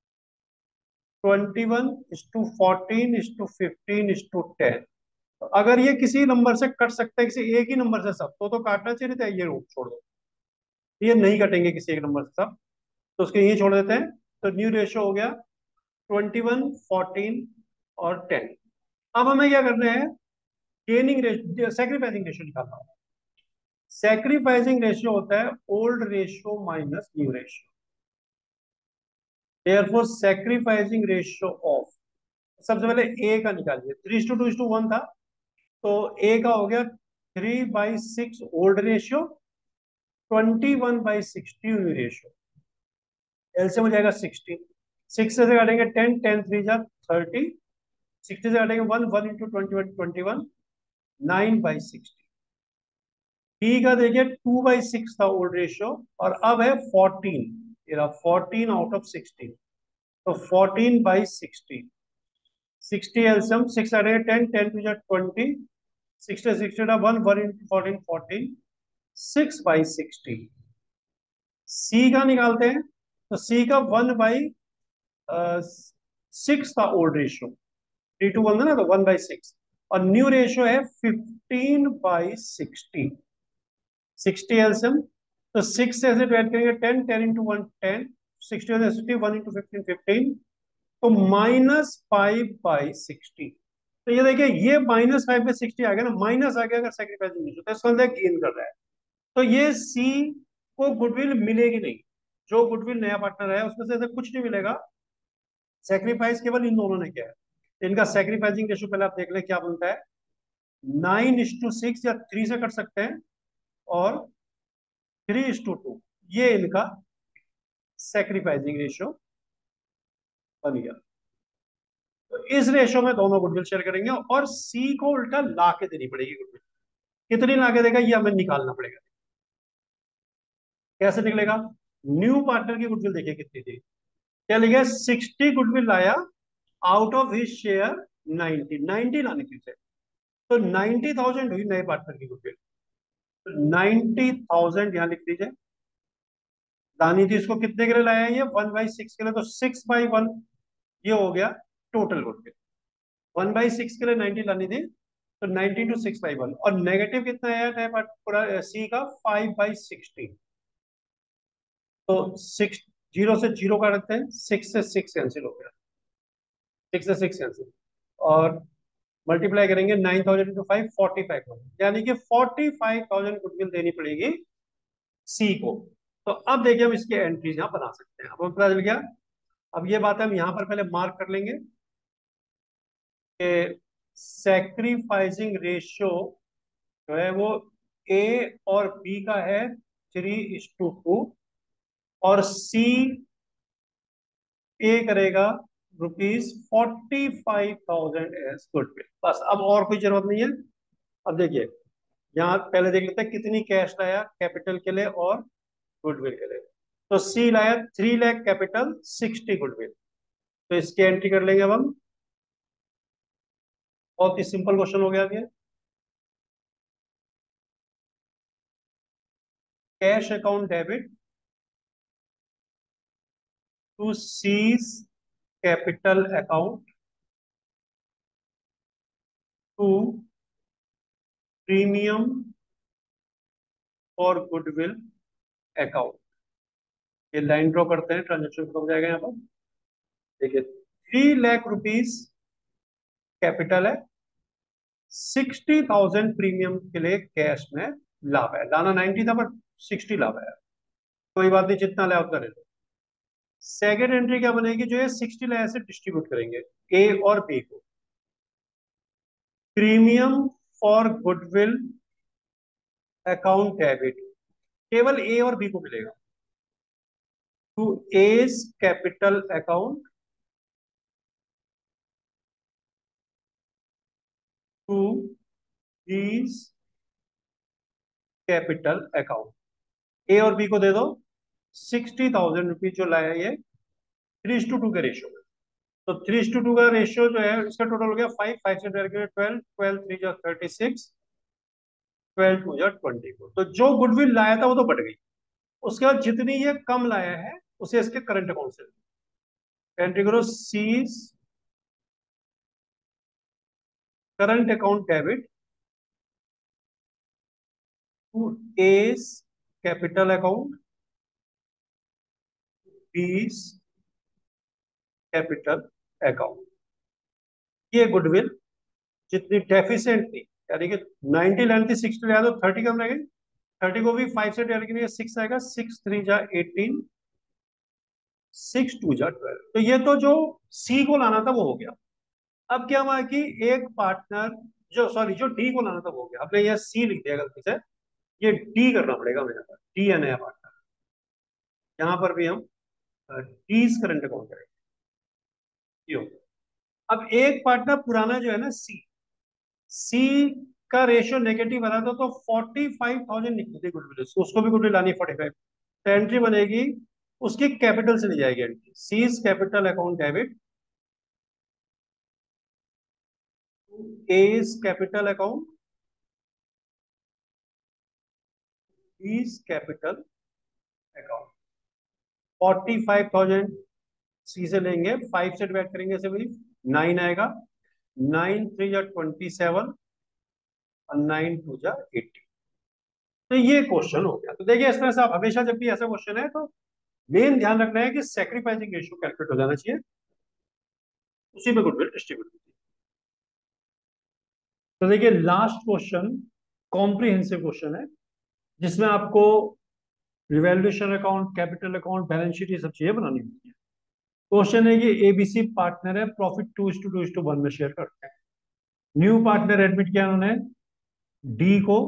21:14:15:10। तो अगर ये किसी नंबर से कट सकता है, किसी एक ही नंबर से सब, तो काटना चाहिए था, ये रोक छोड़ दो। ये नहीं कटेंगे किसी एक नंबर से सब, तो उसके ये छोड़ देते हैं। तो न्यू रेशियो हो गया 21, 14 और 10। अब हमें क्या करना है, गेनिंग रेशियो, सेक्रीफाइसिंग रेशियो निकालना होगा। सेक्रीफाइसिंग रेशियो होता है old ratio minus new ratio. Therefore sacrificing ratio of, सबसे पहले ए का निकालिए, 3:2:1 था, तो ए का हो गया 3/6 old ratio, 21/60 new ratio. LCM हो जाएगा 16, 6 से काटेंगे 10, 10 3 जा 30, 60 से काटेंगे 1, 1 इंटू 21 9/60। टी का देखिए 2/6 था ओल्ड रेशियो, और अब है 14, ये रहा 14 आउट ऑफ 16, तो 14/60। 60 एलसीएम, 6 काटेंगे 10, 10 2 जा 20, 60 60 1, 1 इंटू 14 14, 6/60। सी का निकालते हैं, तो सी का 1/6 था ओल्ड रेशियो, 3:1 था ना, तो 1/6। और न्यू रेशियो है 15/60। 60 एलसियम, तो 6 से ऐसे डिवाइड करेंगे 10, 10 इंटू 1 10, 60 1 इंटू 15 15, तो -5/60। तो ये देखिए, ये -5/60 आ गया ना, माइनस आ गया अगर सेक्रीफाइस नहीं, तो इसका मतलब गेन कर रहा है। तो ये सी को गुडविल मिलेगी नहीं, जो गुडविल नया पार्टनर है उसमें से ऐसे कुछ नहीं मिलेगा। सेक्रीफाइस केवल इन दोनों ने किया है। इनका सेक्रीफाइसिंग रेशियो पहले आप देख ले क्या बनता है, 9:6 या 3 से कर सकते हैं, और 3:2, ये इनका सेक्रीफाइसिंग रेशियो बन गया। तो इस रेशियो में दोनों गुडविल शेयर करेंगे, और सी को उल्टा ला के देनी पड़ेगी गुडविल। कितनी ला के देगा ये हमें निकालना पड़ेगा। कैसे निकलेगा? न्यू पार्टनर की गुडविल देखिए कितनी थी, क्या लिखा है, 60 गुडविल लाया, आउट ऑफ हिज शेयर 90 लाने की थे, तो 90,000 हुई नए पार्टनर की गुडविल। तो 90,000 यहां लिख दीजिए। लानी थी इसको कितने के लिए लाया है, ये 1/6 के लिए, तो 6/1 ये हो गया टोटल गुडविल। 1/6 के लिए 90 लानी थी, तो 90 टू 6/1, और नेगेटिव कितना है नया पार्ट पूरा सी का, 5/60। तो 6, 0 से 0 का रखते हैं, 6 से 6 कैंसिल हो गया, 6 से 6 कैंसिल, और मल्टीप्लाई करेंगे 9,000 इंटू 5, 45,000, यानी कि 45,000 गुडविल देनी पड़ेगी सी को। तो अब देखिए हम इसके एंट्रीज यहाँ बना सकते हैं, अब हमें पता चल गया। अब ये बात हम यहाँ पर पहले मार्क कर लेंगे कि सैक्रिफाइसिंग रेशियो जो है वो ए और बी का है 3:2, और सी पे करेगा ₹45,000 एज गुडविल। बस अब और कोई जरूरत नहीं है। अब देखिए यहाँ पहले देख लेते हैं कितनी कैश लाया कैपिटल के लिए और गुडविल के लिए। तो सी लाया 3 लाख कैपिटल, 60 गुडविल। तो इसकी एंट्री कर लेंगे अब हम। बहुत ही सिंपल क्वेश्चन हो गया अब ये। Cash account debit to C's capital account to premium और गुडविल अकाउंट। ये लाइन ड्रॉ करते हैं, ट्रांजेक्शन खत्म हो जाएगा यहाँ पर। देखिए 3 लाख रुपीज कैपिटल है, 60,000 प्रीमियम के लिए कैश में लाभ है। लाना 90 था पर 60 लाभ है, कोई बात नहीं, जितना लाया उतना ले लो। सेकेंड एंट्री क्या बनेगी, जो है 60 लाया से डिस्ट्रीब्यूट करेंगे ए और बी को। Premium for goodwill account debit केवल ए और बी को मिलेगा, to A's capital account to B's capital account. A और बी को दे दो 60,000 रुपीज जो लाया ये 3:2 के रेशियो में। तो 3:2 का रेशियो जो है इसका टोटल हो गया 5, 5 से डायरेक्ट 12, 12 3 जा 36, 12 2 जा 24। तो जो गुडविल लाया था वो तो बढ़ गई, उसके बाद जितनी ये कम लाया है उसे इसके करंट अकाउंट से एंट्री करो, C's current account debit to A's capital account, B's capital account. ये गुडविल जितनी डेफिशिएंट थी, यानी कि 90 लाइन थी, 60 लाया तो 30 कम रह गई। 30 को भी 5 से डायरेक्ट करेंगे, 6 आएगा, 6 3 जा 18, 6 2 जा 12। तो ये तो जो सी को लाना था वो हो गया। अब क्या हुआ कि एक पार्टनर, जो सॉरी जो डी को लाना था वो हो गया। हमने यह सी लिख दिया गलती से, ये डी करना पड़ेगा मेरे पास, डी है नया पार्टनर। यहाँ पर भी हम डीज करंट अकाउंट करेंगे, ये हो गया। अब एक पार्टनर पुराना जो है ना सी, सी का रेशियो नेगेटिव आ रहा था, तो 45,000 निकली थी गुडविल, उसको भी गुडविल लानी 45। तो एंट्री बनेगी उसकी कैपिटल से ली जाएगी entry, C's capital account debit A's capital account B's capital account. 45,000 C से लेंगे, 5 से डिवाइड करेंगे ऐसे भाई 9 आएगा, 9 3 जा 27, और 9 2 जा 80। तो ये क्वेश्चन हो गया। तो देखिए इस तरह से आप हमेशा जब भी ऐसा क्वेश्चन है तो मेन ध्यान रखना है कि सेक्रीफाइसिंग रेशियो कैलकुलेट हो जाना चाहिए, उसी में गुडविल डिस्ट्रीब्यूट होती है। तो देखिए लास्ट क्वेश्चन कॉम्प्रिहेंसिव क्वेश्चन है, जिसमें आपको revaluation account, capital account, balance sheet, ये सब चीजें बनानी होती है। क्वेश्चन है कि एबीसी पार्टनर है, प्रॉफिट 2:2:1 में शेयर करते हैं। न्यू पार्टनर एडमिट किया उन्होंने डी को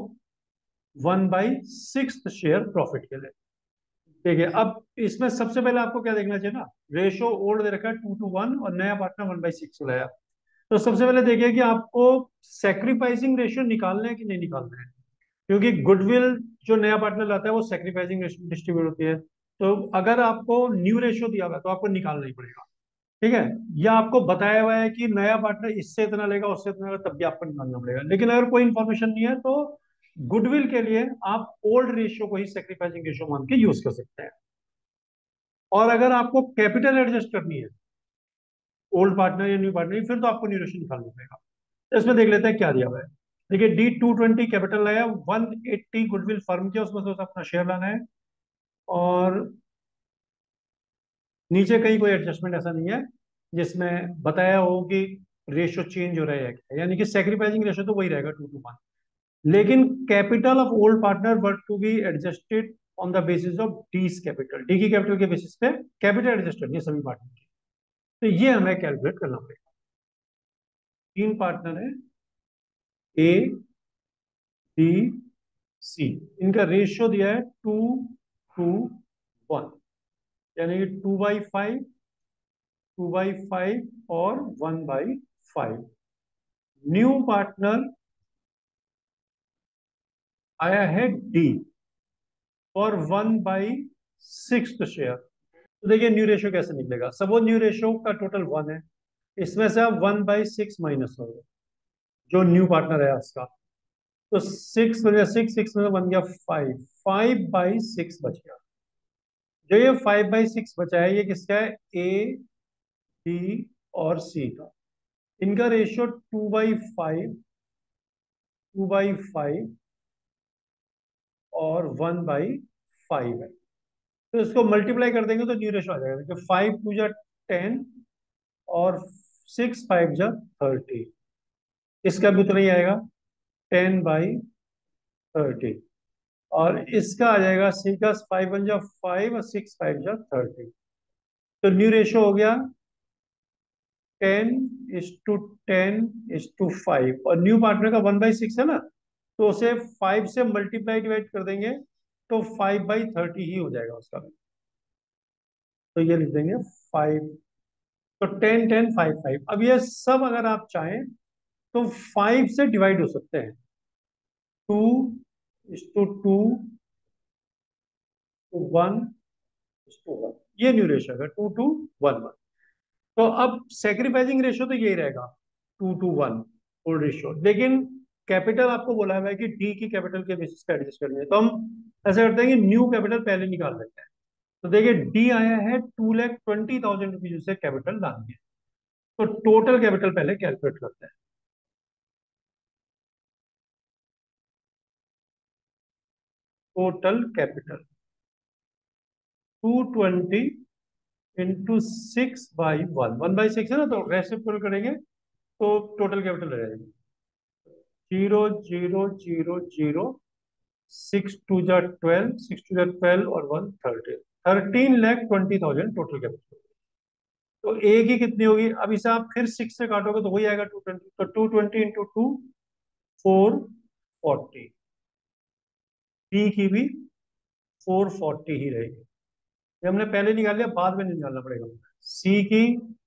1/6 शेयर प्रॉफिट के लिए। ठीक है, अब इसमें सबसे पहले आपको क्या देखना चाहिए ना, रेशो ओल्ड दे रखा है 2:1 और नया पार्टनर 1/6 लाया। तो सबसे पहले देखिए कि आपको सेक्रीफाइसिंग रेशियो निकालना है कि नहीं निकालना है, क्योंकि गुडविल जो नया पार्टनर लाता है वो सेक्रीफाइसिंग रेशियो डिस्ट्रीब्यूट होती है। तो अगर आपको न्यू रेशियो दिया हुआ है तो आपको निकालना ही पड़ेगा। ठीक है, या आपको बताया हुआ है कि नया पार्टनर इससे इतना लेगा उससे इतना लेगा, तब भी आपको निकालना पड़ेगा। लेकिन अगर कोई इंफॉर्मेशन नहीं है तो गुडविल के लिए आप ओल्ड रेशियो को ही सेक्रीफाइसिंग रेशियो मान के यूज कर सकते हैं। और अगर आपको कैपिटल एडजस्ट करनी है ओल्ड पार्टनर या न्यू पार्टनर, फिर तो आपको न्यू रेशियो निकालना पड़ेगा। तो इसमें देख लेते हैं क्या दिया हुआ है। देखिए, D220 कैपिटल लाया, 180 गुडविल फर्म के, उसमें से अपना शेयर लाना है। और नीचे कहीं कोई एडजस्टमेंट ऐसा नहीं है जिसमें बताया हो कि रेशियो चेंज हो रहा है क्या, यानी कि सेक्रीफाइसिंग रेशियो तो वही रहेगा 2:1। लेकिन capital of old partner were to be adjusted on the basis of D's capital, D की कैपिटल के बेसिस पे कैपिटल एडजस्ट करनी है सभी पार्टनर की। तो ये हमें कैलकुलेट करना पड़ेगा। तीन पार्टनर है, ए, बी, सी। इनका रेशियो दिया है 2:1, यानी कि 2/5, 2/5 और 1/5। न्यू पार्टनर आया है डी और 1/6 शेयर। तो देखिए न्यू रेशियो कैसे निकलेगा। सपोज न्यू रेशियो का टोटल 1 है, इसमें से आप 1/6 माइनस करोगे जो न्यू पार्टनर है उसका। तो 6 बन गया, 6 में बन गया 5, 5/6 बच गया। जो ये 5/6 बचा है ये किसका है, ए, बी और सी का। इनका रेशियो 2/5, 2/5 और 1/5 है। तो इसको मल्टीप्लाई कर देंगे तो न्यू रेशियो आ जाएगा। देखिए 5 2 10 और 6 5 30। इसका भी उतना ही आएगा, 10/30। और इसका आ जाएगा सी का 5 1 5 और 6 5 30। तो न्यू रेशियो हो गया 10:10:5। और न्यू पार्टनर का 1/6 है ना, तो उसे 5 से मल्टीप्लाई डिवाइड कर देंगे तो 5/30 ही हो जाएगा उसका भी। तो ये लिख देंगे 5। तो 10 10 5 5। अब ये सब अगर आप चाहें तो 5 से डिवाइड हो सकते हैं। 2:2 1:1। ये न्यू रेशियो है 2:1 1। तो अब सेक्रीफाइसिंग रेशियो तो यही रहेगा 2:1 ओल्ड रेशियो। लेकिन कैपिटल आपको बोला हुआ है कि डी की कैपिटल के बेसिस पे एडजस्ट करनी है, तो हम ऐसा करते हैं कि न्यू कैपिटल पहले निकाल लेते हैं। तो देखिए डी आया है 2,20,000 रुपीज, उसे कैपिटल लानी है। तो टोटल कैपिटल पहले कैलकुलेट करते हैं। टोटल कैपिटल 220 इंटू 6/1, 1/6 है ना, तो रेसिप्रोकल करेंगे तो टोटल कैपिटल आ जाएगी 0 0 0 0। 6 2 12, 6 2 12 और 1 30, 13,20,000 टोटल कैपिटल। तो ए की कितनी होगी, अब इसे आप फिर 6 से काटोगे तो वही आएगा 220। तो 220 इंटू 2 440। बी की भी 440 ही रहेगी। ये हमने पहले निकाल लिया, बाद में नहीं निकालना पड़ेगा। सी की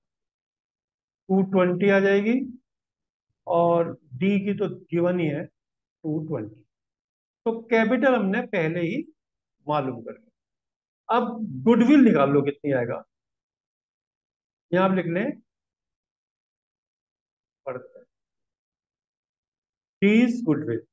220 आ जाएगी और डी की तो गिवन ही है 220। तो कैपिटल हमने पहले ही मालूम कर लिया। अब गुडविल निकाल लो कितनी आएगा। यहाँ आप लिख लें, पढ़ते हैं, डीज गुडविल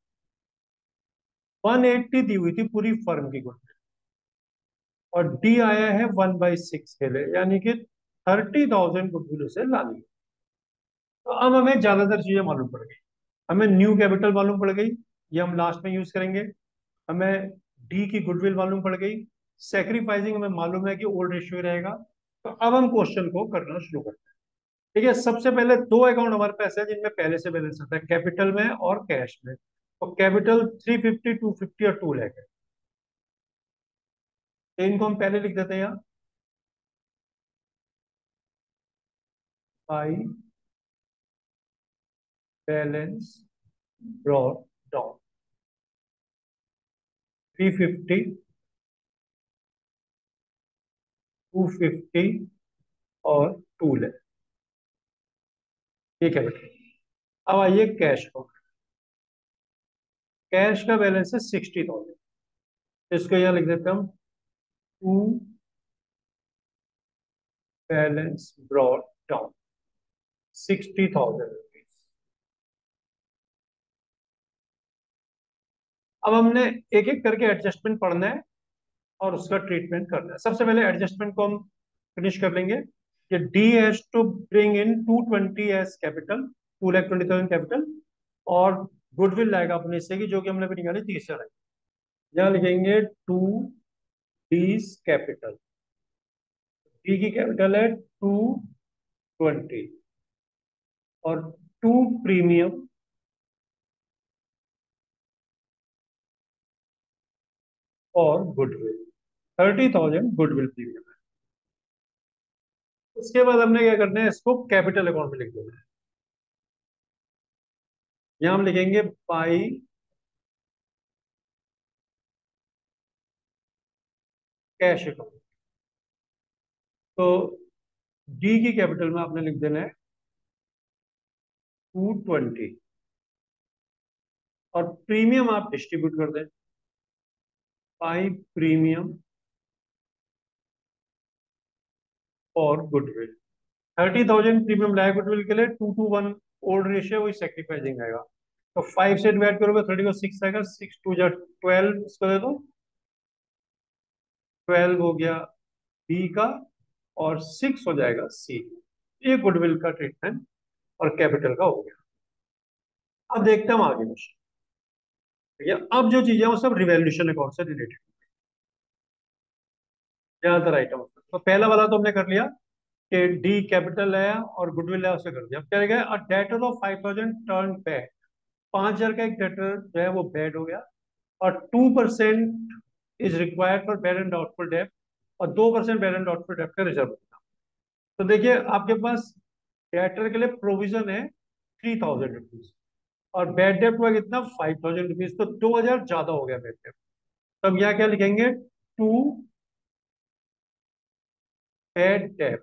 180 दी हुई थी पूरी फर्म की गुडविल, और डी आया है 1/6 के लिए, यानी कि 30,000 गुडविल उसे लानी है। तो अब हमें ज्यादातर चीजें मालूम पड़ गई। हमें न्यू कैपिटल मालूम पड़ गई, ये हम लास्ट में यूज करेंगे। हमें डी की गुडविल मालूम पड़ गई। सेक्रीफाइसिंग हमें मालूम है कि ओल्ड रेशियो रहेगा। तो अब हम क्वेश्चन को करना शुरू करते हैं। ठीक है, सबसे पहले दो अकाउंट हमारे पास है जिनमें पहले से बैलेंस आता है, कैपिटल में और कैश में। तो कैपिटल 350, 250 और 2 लाख है। तो इनको हम पहले लिख देते हैं यहाँ, बाई बैलेंस ब्रॉट डाउन। 350, 250 और 2 लाख। ये कैपिटल। अब आइए कैश को। कैश का बैलेंस है 60,000। इसको यहाँ लिख देते हैं हम, to balance brought down 60,000 rupees. अब हमने एक एक करके एडजस्टमेंट पढ़ना है और उसका ट्रीटमेंट करना है। सबसे पहले एडजस्टमेंट को हम फिनिश कर लेंगे कि D has to bring in 220 as capital, 2,20,000 capital, और गुडविल लाएगा अपने से, की जो कि हमने अभी निकाली 30,000 है। यहाँ लिखेंगे टू डीज कैपिटल। डी की कैपिटल है 220 और टू प्रीमियम और गुडविल, 30,000 गुडविल प्रीमियम है। उसके बाद हमने क्या करना है, इसको कैपिटल अकाउंट में लिख देना है। यहाँ हम लिखेंगे बाई कैश अकाउंट। तो डी की कैपिटल में आपने लिख देना है 220 और प्रीमियम आप डिस्ट्रीब्यूट कर दें बाई प्रीमियम और गुडविल। 30,000 प्रीमियम लाया गुडविल के लिए, 2:1 ओल्ड रेशियो, वही सेक्रीफाइसिंग आएगा। तो 5 से डिवाइड करोगे 30 को 6 आएगा, 6 2 12, इसको दे दो। 12 हो गया बी का और 6 हो जाएगा सी। ये गुडविल का ट्रीटमेंट और कैपिटल का हो गया। अब देखते हैं हम आगे क्वेश्चन। ठीक है, अब जो चीजें हैं वो सब रिवैल्यूएशन अकाउंट से रिलेटेड, ज्यादातर आइटम। तो पहला वाला तो हमने कर लिया कि डी कैपिटल है और गुडविल है, उसे कर दिया। अब क्या रहेगा, a debtor of 5,000 turn bad. 5,000 का एक डेटर जो है वो बैड हो गया, और 2% is required for bad and doubtful debt, और 2% बैड एंड डाउटफुल डेट का रिजर्व होगा। तो देखिए आपके पास डेटर के लिए प्रोविजन है 3,000 रुपीज, और बैड डेप्ट हुआ कितना, 5,000 रुपीज। तो 2,000 ज्यादा हो गया बैड डेप्ट। तो हम यहाँ क्या लिखेंगे, टू बैड डेप्ट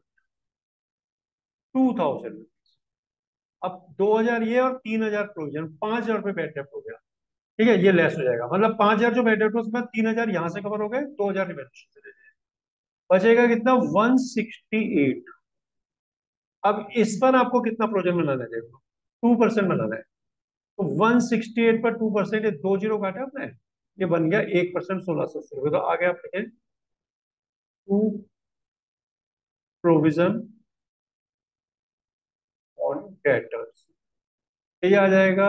2,000। अब 2,000 ये और 3,000 प्रोविजन, 5,000 रुपये बैड डेप्ट हो गया। ठीक है, ये लेस हो जाएगा, मतलब 5,000 जो बैड डेप्ट, उसमें 3,000 यहाँ से कवर हो गए, 2,000 रिवेल्यूशन से दे दिए। बचेगा कितना, 168। अब इस पर आपको कितना प्रोविजन बनाना है, देखो 2% बनाना है। तो 168 पर 2%, ये 2 जीरो काटा आपने, ये बन गया 1%, 1,680 रुपये। तो आगे आप लिखें टू प्रोविजन ऑन डेटर्स, ये आ जाएगा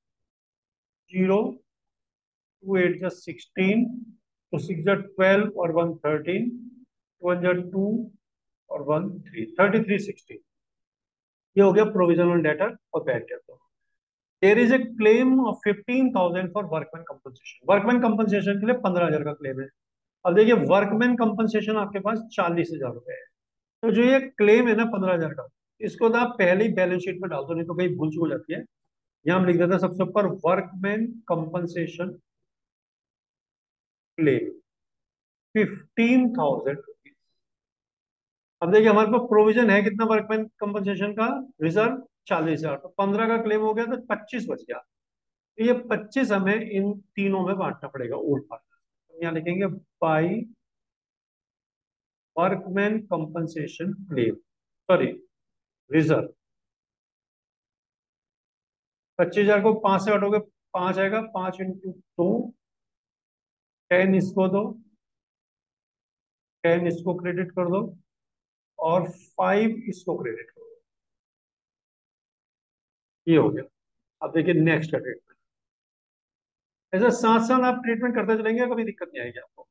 0, 2 8 जा 16, तो 6 जा 12 और 1 13, 1 जा 2 और 1 3, 33 16। ये हो गया प्रोविजन ऑन डेटर और bad debtor. There is a claim of 15,000 for workman compensation. Workman compensation के लिए 15,000 का क्लेम है। अब देखिए वर्कमैन कंपनसेशन आपके पास 40,000 रुपए है। तो जो ये क्लेम है ना 15,000 का, इसको तो आप पहले ही बैलेंस शीट में डाल दो, नहीं तो कहीं भूल चूक हो जाती है। यहाँ हम लिख देते हैं सबसे ऊपर वर्कमैन कंपनसेशन क्लेम 15,000 रुपीज। अब देखिए हमारे पास प्रोविजन है कितना वर्कमैन कंपनसेशन का, रिजर्व 40,000, तो 15 का क्लेम हो गया तो 25 बच गया। तो ये 25 हमें इन तीनों में बांटना पड़ेगा, उल्ट पार्ट। तो यहाँ लिखेंगे by workman compensation claim, sorry reserve. 25,000 को 5 से काटोगे 5 आएगा, 5 × 2, 10 इसको दो, 10 इसको क्रेडिट कर दो, और 5 इसको क्रेडिट कर दो। ये हो गया। अब देखिए नेक्स्ट का ट्रीटमेंट। ऐसा साथ साथ आप ट्रीटमेंट करते चलेंगे, कभी दिक्कत नहीं आएगी आपको।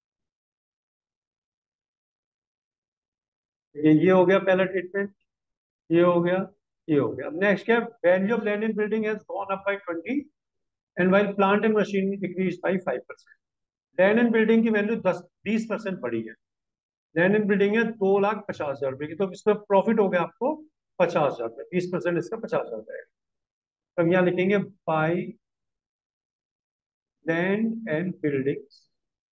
ये हो गया पहला ट्रीटमेंट, ये हो गया, ये हो गया। अब नेक्स्ट क्या, value of land in building has gone up by 20 and while plant and machinery decrease by 5%। Land and building की वैल्यू 20% बढ़ी है। लैंड एंड बिल्डिंग है 2,50,000 रुपए की, तो इसमें प्रॉफिट हो गया आपको 50,000 रुपये, 20% इसका 50,000 रुपये। तो हम यहाँ लिखेंगे by land and buildings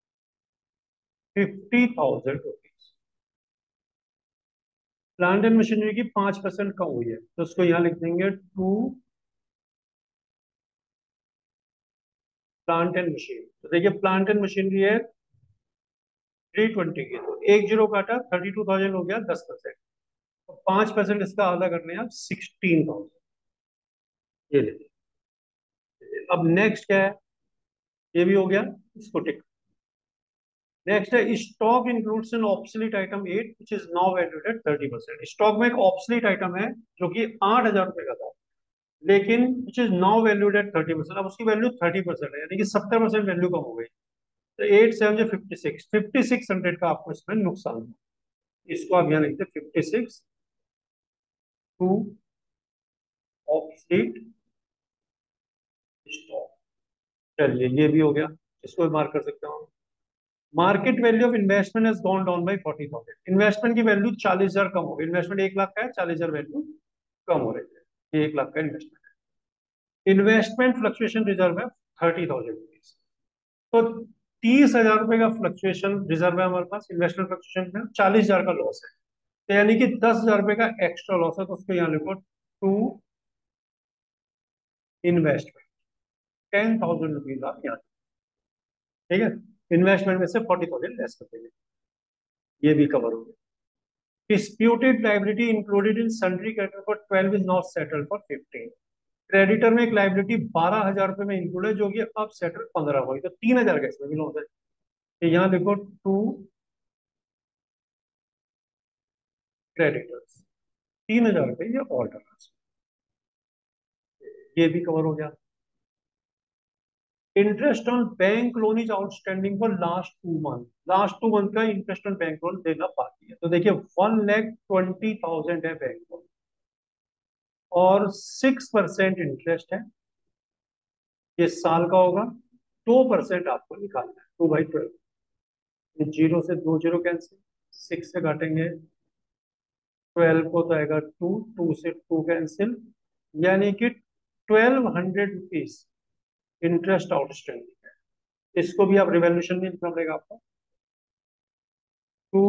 50,000 rupees. Plant and machinery की 5% कम हुई है, तो उसको यहाँ लिख देंगे टू प्लांट एंड मशीनरी। तो देखिए प्लांट एंड मशीनरी है 320 की, तो एक जीरो काटा 32,000 हो गया 10%। तो 5% इसका आधा करने हैं आप 16,000। ये ले लीजिए। अब नेक्स्ट क्या है, ये भी हो गया, इसको टिक। नेक्स्ट है stock includes an obsolete item 8 which is now valued at 30%। Stock में एक ऑब्सोलीट आइटम है जो कि 8,000 रुपए का था, लेकिन which is now valued at 30%। अब उसकी वैल्यू 30% है, यानी कि 70% वैल्यू कम हो गई। तो 8 7 56, 5600 का आपको इसमें नुकसान हुआ। इसको आप यहाँ लिखते 56 टू ऑब्सोलीट स्टॉक। चलिए ये भी हो गया, इसको भी मार्क कर सकते हो। Market value of investment has gone down by 40,000। Investment की वैल्यू 40,000 कम हो गई। इन्वेस्टमेंट 1 लाख का है, 40,000 वैल्यू कम हो रही है। ये 1 लाख का इन्वेस्टमेंट है। इन्वेस्टमेंट फ्लक्चुएशन रिजर्व है 30,000 रुपीज। तो 30,000 रुपए का फ्लक्चुएशन रिजर्व है हमारे पास इन्वेस्टमेंट फ्लक्चुएशन में, 40,000 का लॉस है। तो यानी कि 10,000 रुपए का एक्स्ट्रा लॉस है, तो उसको यहाँ लिखो टू इन्वेस्टमेंट 10,000 रुपीज आप यहाँ, ठीक है। इन्वेस्टमेंट में से 40,000 लेस कर देंगे। ये भी कवर हो गया। Disputed liability included in sundry creditor for 12 is not settled for 15। Creditor में एक लाइबिलिटी 12,000 रुपए में इंक्लूड है, जो कि अब सेटल 15 हुई, तो 3,000 का इसमें भी लॉस है। तो यहाँ देखो टू क्रेडिटर्स 3,000 रुपए ये ऑर्डर, ये भी कवर हो गया। Interest on bank loan is outstanding for last 2 month. Last 2 month का इंटरेस्ट ऑन बैंक लोन देना बाकी है। तो देखिए 1,20,000 है बैंक लोन और 6% इंटरेस्ट है। ये साल का होगा, 2% आपको निकालना है, 2/12। ये जीरो से दो जीरो कैंसिल, 6 से काटेंगे 12 को तो आएगा 2, 2 से 2 कैंसिल, यानी कि 1,200 रुपीज इंटरेस्ट आउटस्टैंडिंग है। इसको भी आप रिवॉल्यूशन में लिखना पड़ेगा आपको। To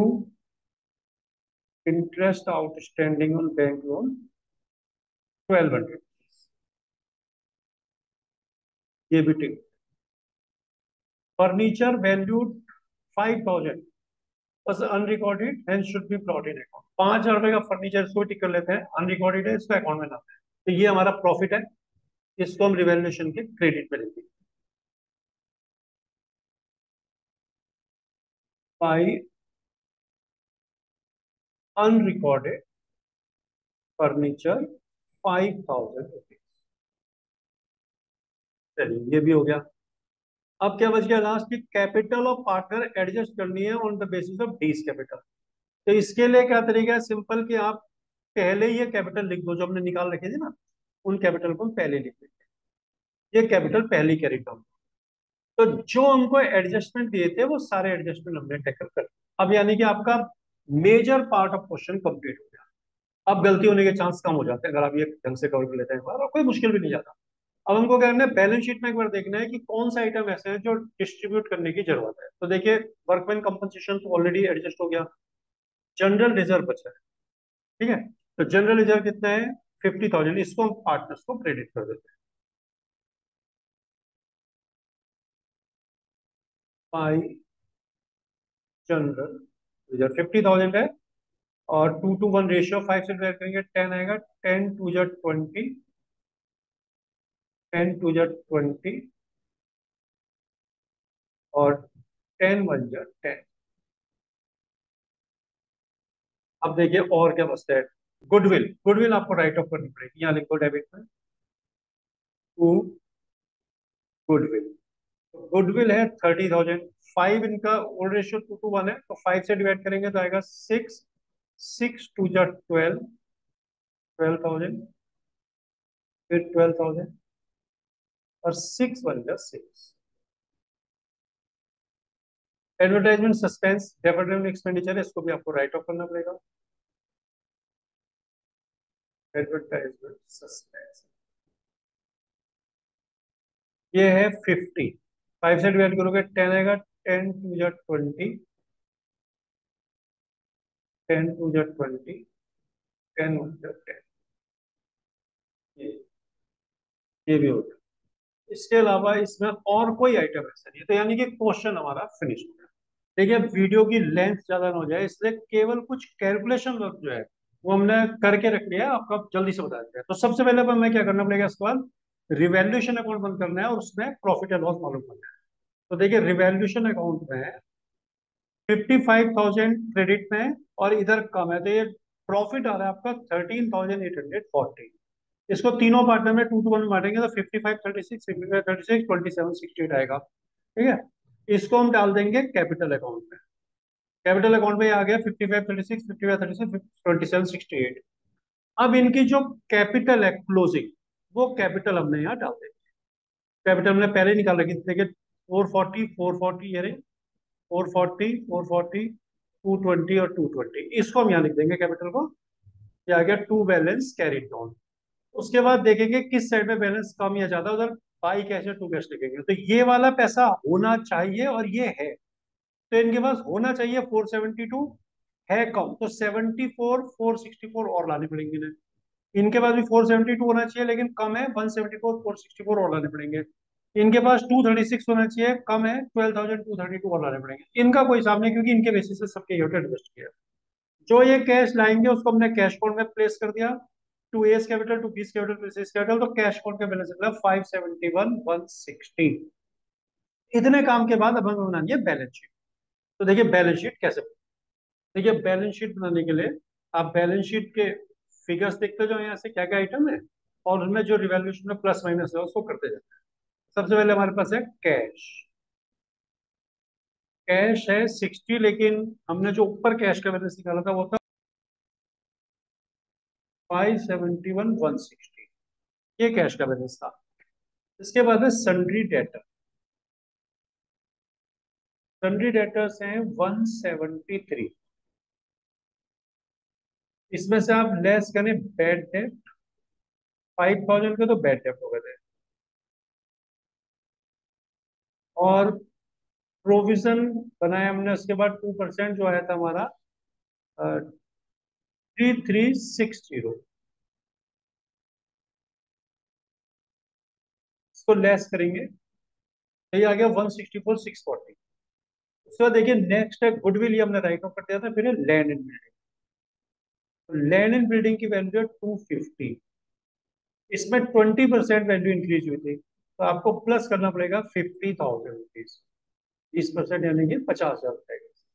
interest outstanding on bank loan 1,200, ये भी ठीक। Furniture valued 5,000 was unrecorded and should be brought in account. 5,000 रुपए का फर्नीचर, इसको टिक कर लेते हैं, अनरिकॉर्डेड है, इसको अकाउंट में लाते हैं। तो ये हमारा प्रॉफिट है, इसको हम रिवैल्यूएशन के क्रेडिट में लेंगे। By unrecorded furniture 5,000 rupees. चलिए ये भी हो गया। अब क्या बच गया लास्ट की, कैपिटल ऑफ पार्टनर एडजस्ट करनी है on the basis of D's capital. तो इसके लिए क्या तरीका है, सिंपल कि आप पहले ही ये कैपिटल लिख दो जो हमने निकाल रखे थे ना, उन कैपिटल को हम पहले लिख देंगे। ये कैपिटल पहले कैरी डाउन। तो जो हमको एडजस्टमेंट दिए थे वो सारे एडजस्टमेंट हमने टैकल कर लिया। अब यानी कि आपका major part of question complete हो गया। अब गलती होने के चांस कम हो जाते हैं अगर आप ये ढंग से कवर कर लेते हैं, और कोई मुश्किल भी नहीं जाता। अब हमको क्या करना है, बैलेंस शीट में एक बार देखना है कि कौन सा आइटम ऐसे है जो डिस्ट्रीब्यूट करने की जरूरत है। तो देखिए वर्कमैन कंपनसेशन तो ऑलरेडी एडजस्ट हो गया। जनरल रिजर्व बचा है, ठीक है। तो जनरल रिजर्व कितना है, 50,000। इसको हम पार्टनर्स को क्रेडिट कर देते हैं। बाई जनरल रिजर्व 50,000 है, और 2:1 रेशियो 5 से डिवाइड करेंगे 10 आएगा। 10 2 जा 20, 10 2 जा 20, और 10 1 जा 10। अब देखिए और क्या बचता है, गुडविल। गुडविल आपको राइट ऑफ करनी पड़ेगी, यहाँ लिखो डेबिट में टू गुडविल। गुडविल है 30,000। 5 इनका ओल्ड रेशियो 2:1 है, तो 5 से डिवाइड करेंगे तो आएगा 6। 6 2 जा 12, 12,000, फिर 12,000, और 6 1 जा 6। एडवर्टाइजमेंट सस्पेंस डेफर्ड एक्सपेंडिचर है, इसको भी आपको राइट ऑफ करना पड़ेगा। एडवर्टाइजमेंट सस्पेंस ये है 50। फाइव से डिवाइड करोगे 10 आएगा, 10 2 जा 20, 10 2 जा 20, 10 1 जा 10, ये ये भी हो गया। इसके अलावा इसमें और कोई आइटम ऐसा नहीं है, तो यानी कि क्वेश्चन हमारा फिनिश हो गया। देखिए वीडियो की लेंथ ज्यादा ना हो जाए, इसलिए केवल कुछ कैलकुलेशन वर्क जो है वो हमने करके रख लिया है, आपको अब जल्दी से बता देते हैं। तो सबसे पहले अब हमें क्या करना पड़ेगा, इसके बाद रिवैल्यूएशन अकाउंट बंद करना है और उसमें प्रॉफिट एंड लॉस मालूम करना है। तो देखिए रिवैल्यूएशन अकाउंट में 55,000 क्रेडिट में है और इधर कम है, तो ये प्रॉफिट आ रहा है आपका 13,840। इसको तीनों पार्टनर में 2 to 1 में बांटेंगे तो 55 36, 55 36, 27 68 आएगा। ठीक है, इसको हम डाल देंगे कैपिटल अकाउंट में। कैपिटल अकाउंट में आ गया 55 36, 55 36, 27 68। अब इनकी जो कैपिटल है क्लोजिंग, वो कैपिटल हमने यहाँ डाल देंगे। कैपिटल हमने पहले निकाल रखी थी, देखिए 440 ये रहे, 440 440, 220 और 220, इसको हम यहाँ लिख देंगे कैपिटल को। ये आ गया टू बैलेंस कैरिड डाउन। उसके बाद देखेंगे किस साइड में बैलेंस कम या ज्यादा, उधर बाई कैश या टू कैश लिखेंगे। तो ये वाला पैसा होना चाहिए और ये है, तो इनके पास होना चाहिए 472, है कम, तो 74 464 और लाने पड़ेंगे इन्हें। इनके पास भी 472 होना चाहिए लेकिन कम है, 174 464 और लाने पड़ेंगे। इनके पास 236 होना चाहिए, कम है, 12,232 और लाने पड़ेंगे। इनका कोई हिसाब नहीं क्योंकि इनके बेसिस से सबके एडजस्ट किया। जो ये कैश लाएंगे उसको हमने कैश अकाउंट में प्लेस कर दिया, to A's capital to B's capital to C's capital, तो कैश अकाउंट का बैलेंस निकला 571 160। इतने काम के बाद अब हमें बनानी है बैलेंस शीट। तो देखिए बैलेंस शीट कैसे, देखिए बैलेंस शीट बनाने के लिए आप बैलेंस शीट के फिगर्स देखते जाओ यहाँ से क्या क्या आइटम है, और उनमें जो रिवैल्यूएशन में प्लस माइनस है उसको करते जाते हैं। सबसे पहले हमारे पास है कैश। कैश है 60, लेकिन हमने जो ऊपर कैश का बैलेंस निकाला था वो था 571 160, ये कैश का बैलेंस था। इसके बाद है सन्ड्री डेटर। सन्ड्री डेटर्स हैं 173। इसमें से आप लेस करें बैड डेट, 5,000 के तो बैड डेट हो गए थे, और प्रोविजन बनाया हमने उसके बाद 2% जो आया था हमारा 3360, इसको लेस करेंगे तो ये आ गया 164 640। उसके बाद देखिए नेक्स्ट है गुडविल, ये हमने राइट ऑफ कर दिया था। फिर land and building, land and building की वैल्यू है 250। इसमें 20% वैल्यू इंक्रीज हुई थी, तो आपको प्लस करना पड़ेगा 50,000 रुपीज, 20% यानी कि 50,000 रुपए।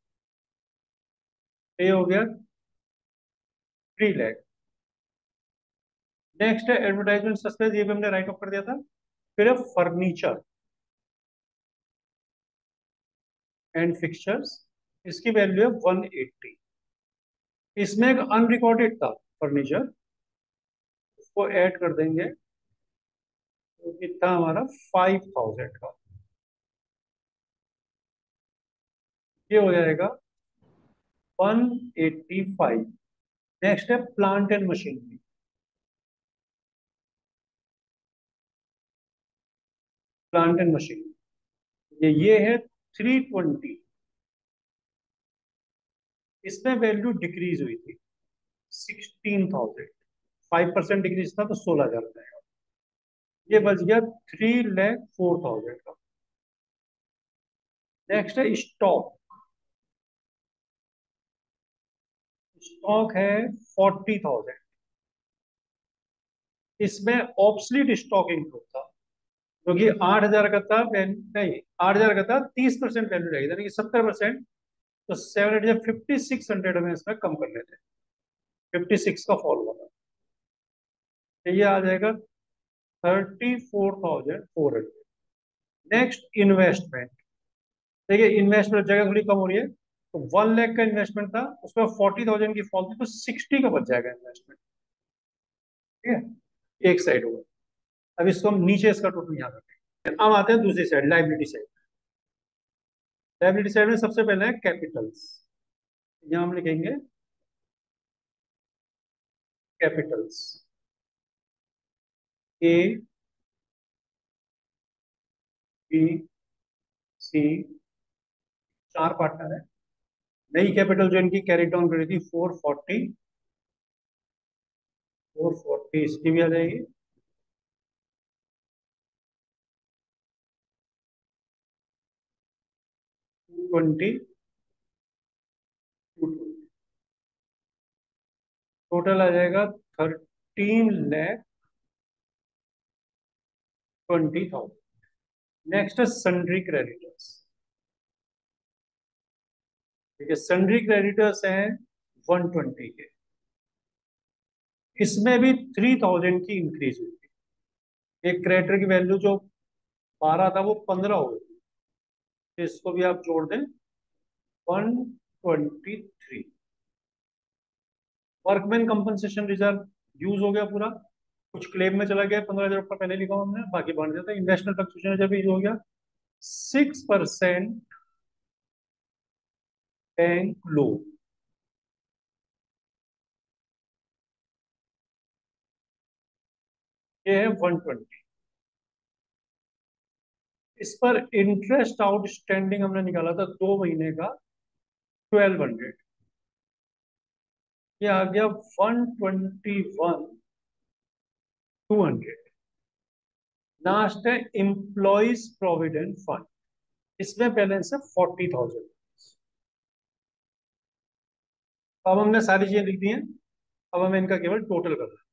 ये हो गया 3 लाख। नेक्स्ट है एडवर्टाइजमेंट सस्पेंस, ये भी हमने राइट ऑफ कर दिया था। फिर है फर्नीचर एंड फिक्सचर्स, इसकी वैल्यू है 180। इसमें एक अनरिकॉर्डेड था फर्नीचर, उसको ऐड कर देंगे तो कितना हमारा 5,000 का, ये हो जाएगा 185। नेक्स्ट है plant and machinery. Plant and machinery ये है 320। इसमें वैल्यू डिक्रीज हुई थी 16,000, 5% डिक्रीज था तो 16,000 हो जाएगा। ये बच गया 3,04,000 का। नेक्स्ट है स्टॉक। स्टॉक है 40,000। इसमें ऑब्सलीट स्टॉक इंक्लूड था, क्योंकि 8,000 का था नहीं, 8,000 का था, 30% वैल्यू रहेगी यानी कि 70%, तो 700 5600 में इसमें कम कर लेते हैं। 56 का फॉर्मूला था, तो ये आ जाएगा 34,400। Next investment. देखिए इन्वेस्टमेंट जगह थोड़ी कम हो रही है, तो 1 लाख का इन्वेस्टमेंट था, उसमें 40,000 की फॉल थी, तो 60 का बच जाएगा इन्वेस्टमेंट। ठीक है, एक साइड होगा। अब इसको हम नीचे इसका टोटल याद रखें। अब आते हैं दूसरी side, liability side. Liability side में सबसे पहले है कैपिटल्स। यहाँ हम लिखेंगे कैपिटल्स, ए बी सी, चार पार्टनर है। नई कैपिटल जो इनकी कैरी डाउन करी थी 440, 440 इसकी भी आ जाएगी। ट्वेंटी, टोटल आ जाएगा 13,20,000। नेक्स्ट है सन्ड्री क्रेडिटर्स। ठीक है, सन्ड्री क्रेडिटर्स हैं 120 के। इसमें भी 3,000 की इंक्रीज हुई थी। एक क्रेडिटर की वैल्यू जो 12 था वो 15 हो गई। तो इसको भी आप जोड़ दें 123। वर्कमैन कंपनसेशन रिजर्व यूज हो गया पूरा, कुछ क्लेम में चला गया, 15,000 रुपये पहले लिखा हमने, बाकी बढ़ जाता है। इन्वेस्टमेंट फ्लक्चुएशन रिजर्व यूज हो गया। 6% बैंक लोन, ये है 120। इस पर इंटरेस्ट आउटस्टैंडिंग हमने निकाला था 2 महीने का 1200, ये आ गया 121,200। लास्ट है एम्प्लॉइज प्रोविडेंट फंड, इसमें बैलेंस है 40,000। अब हमने सारी चीजें लिख दी हैं, अब हमें इनका केवल टोटल करना है।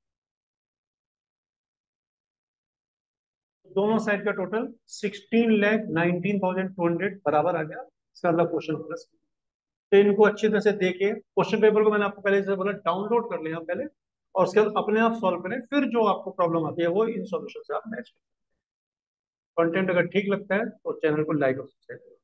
दोनों साइड का टोटल 16,19,200 बराबर आ गया। इसका मतलब क्वेश्चन प्लस। तो इनको अच्छी तरह से देखिए, क्वेश्चन पेपर को मैंने आपको पहले से बोला डाउनलोड कर लें आप पहले, और उसके बाद अपने आप सॉल्व करें, फिर जो आपको प्रॉब्लम आती है वो इन सॉल्यूशन से आप मैच करें। कंटेंट अगर ठीक लगता है तो चैनल को लाइक और सब्सक्राइब करें।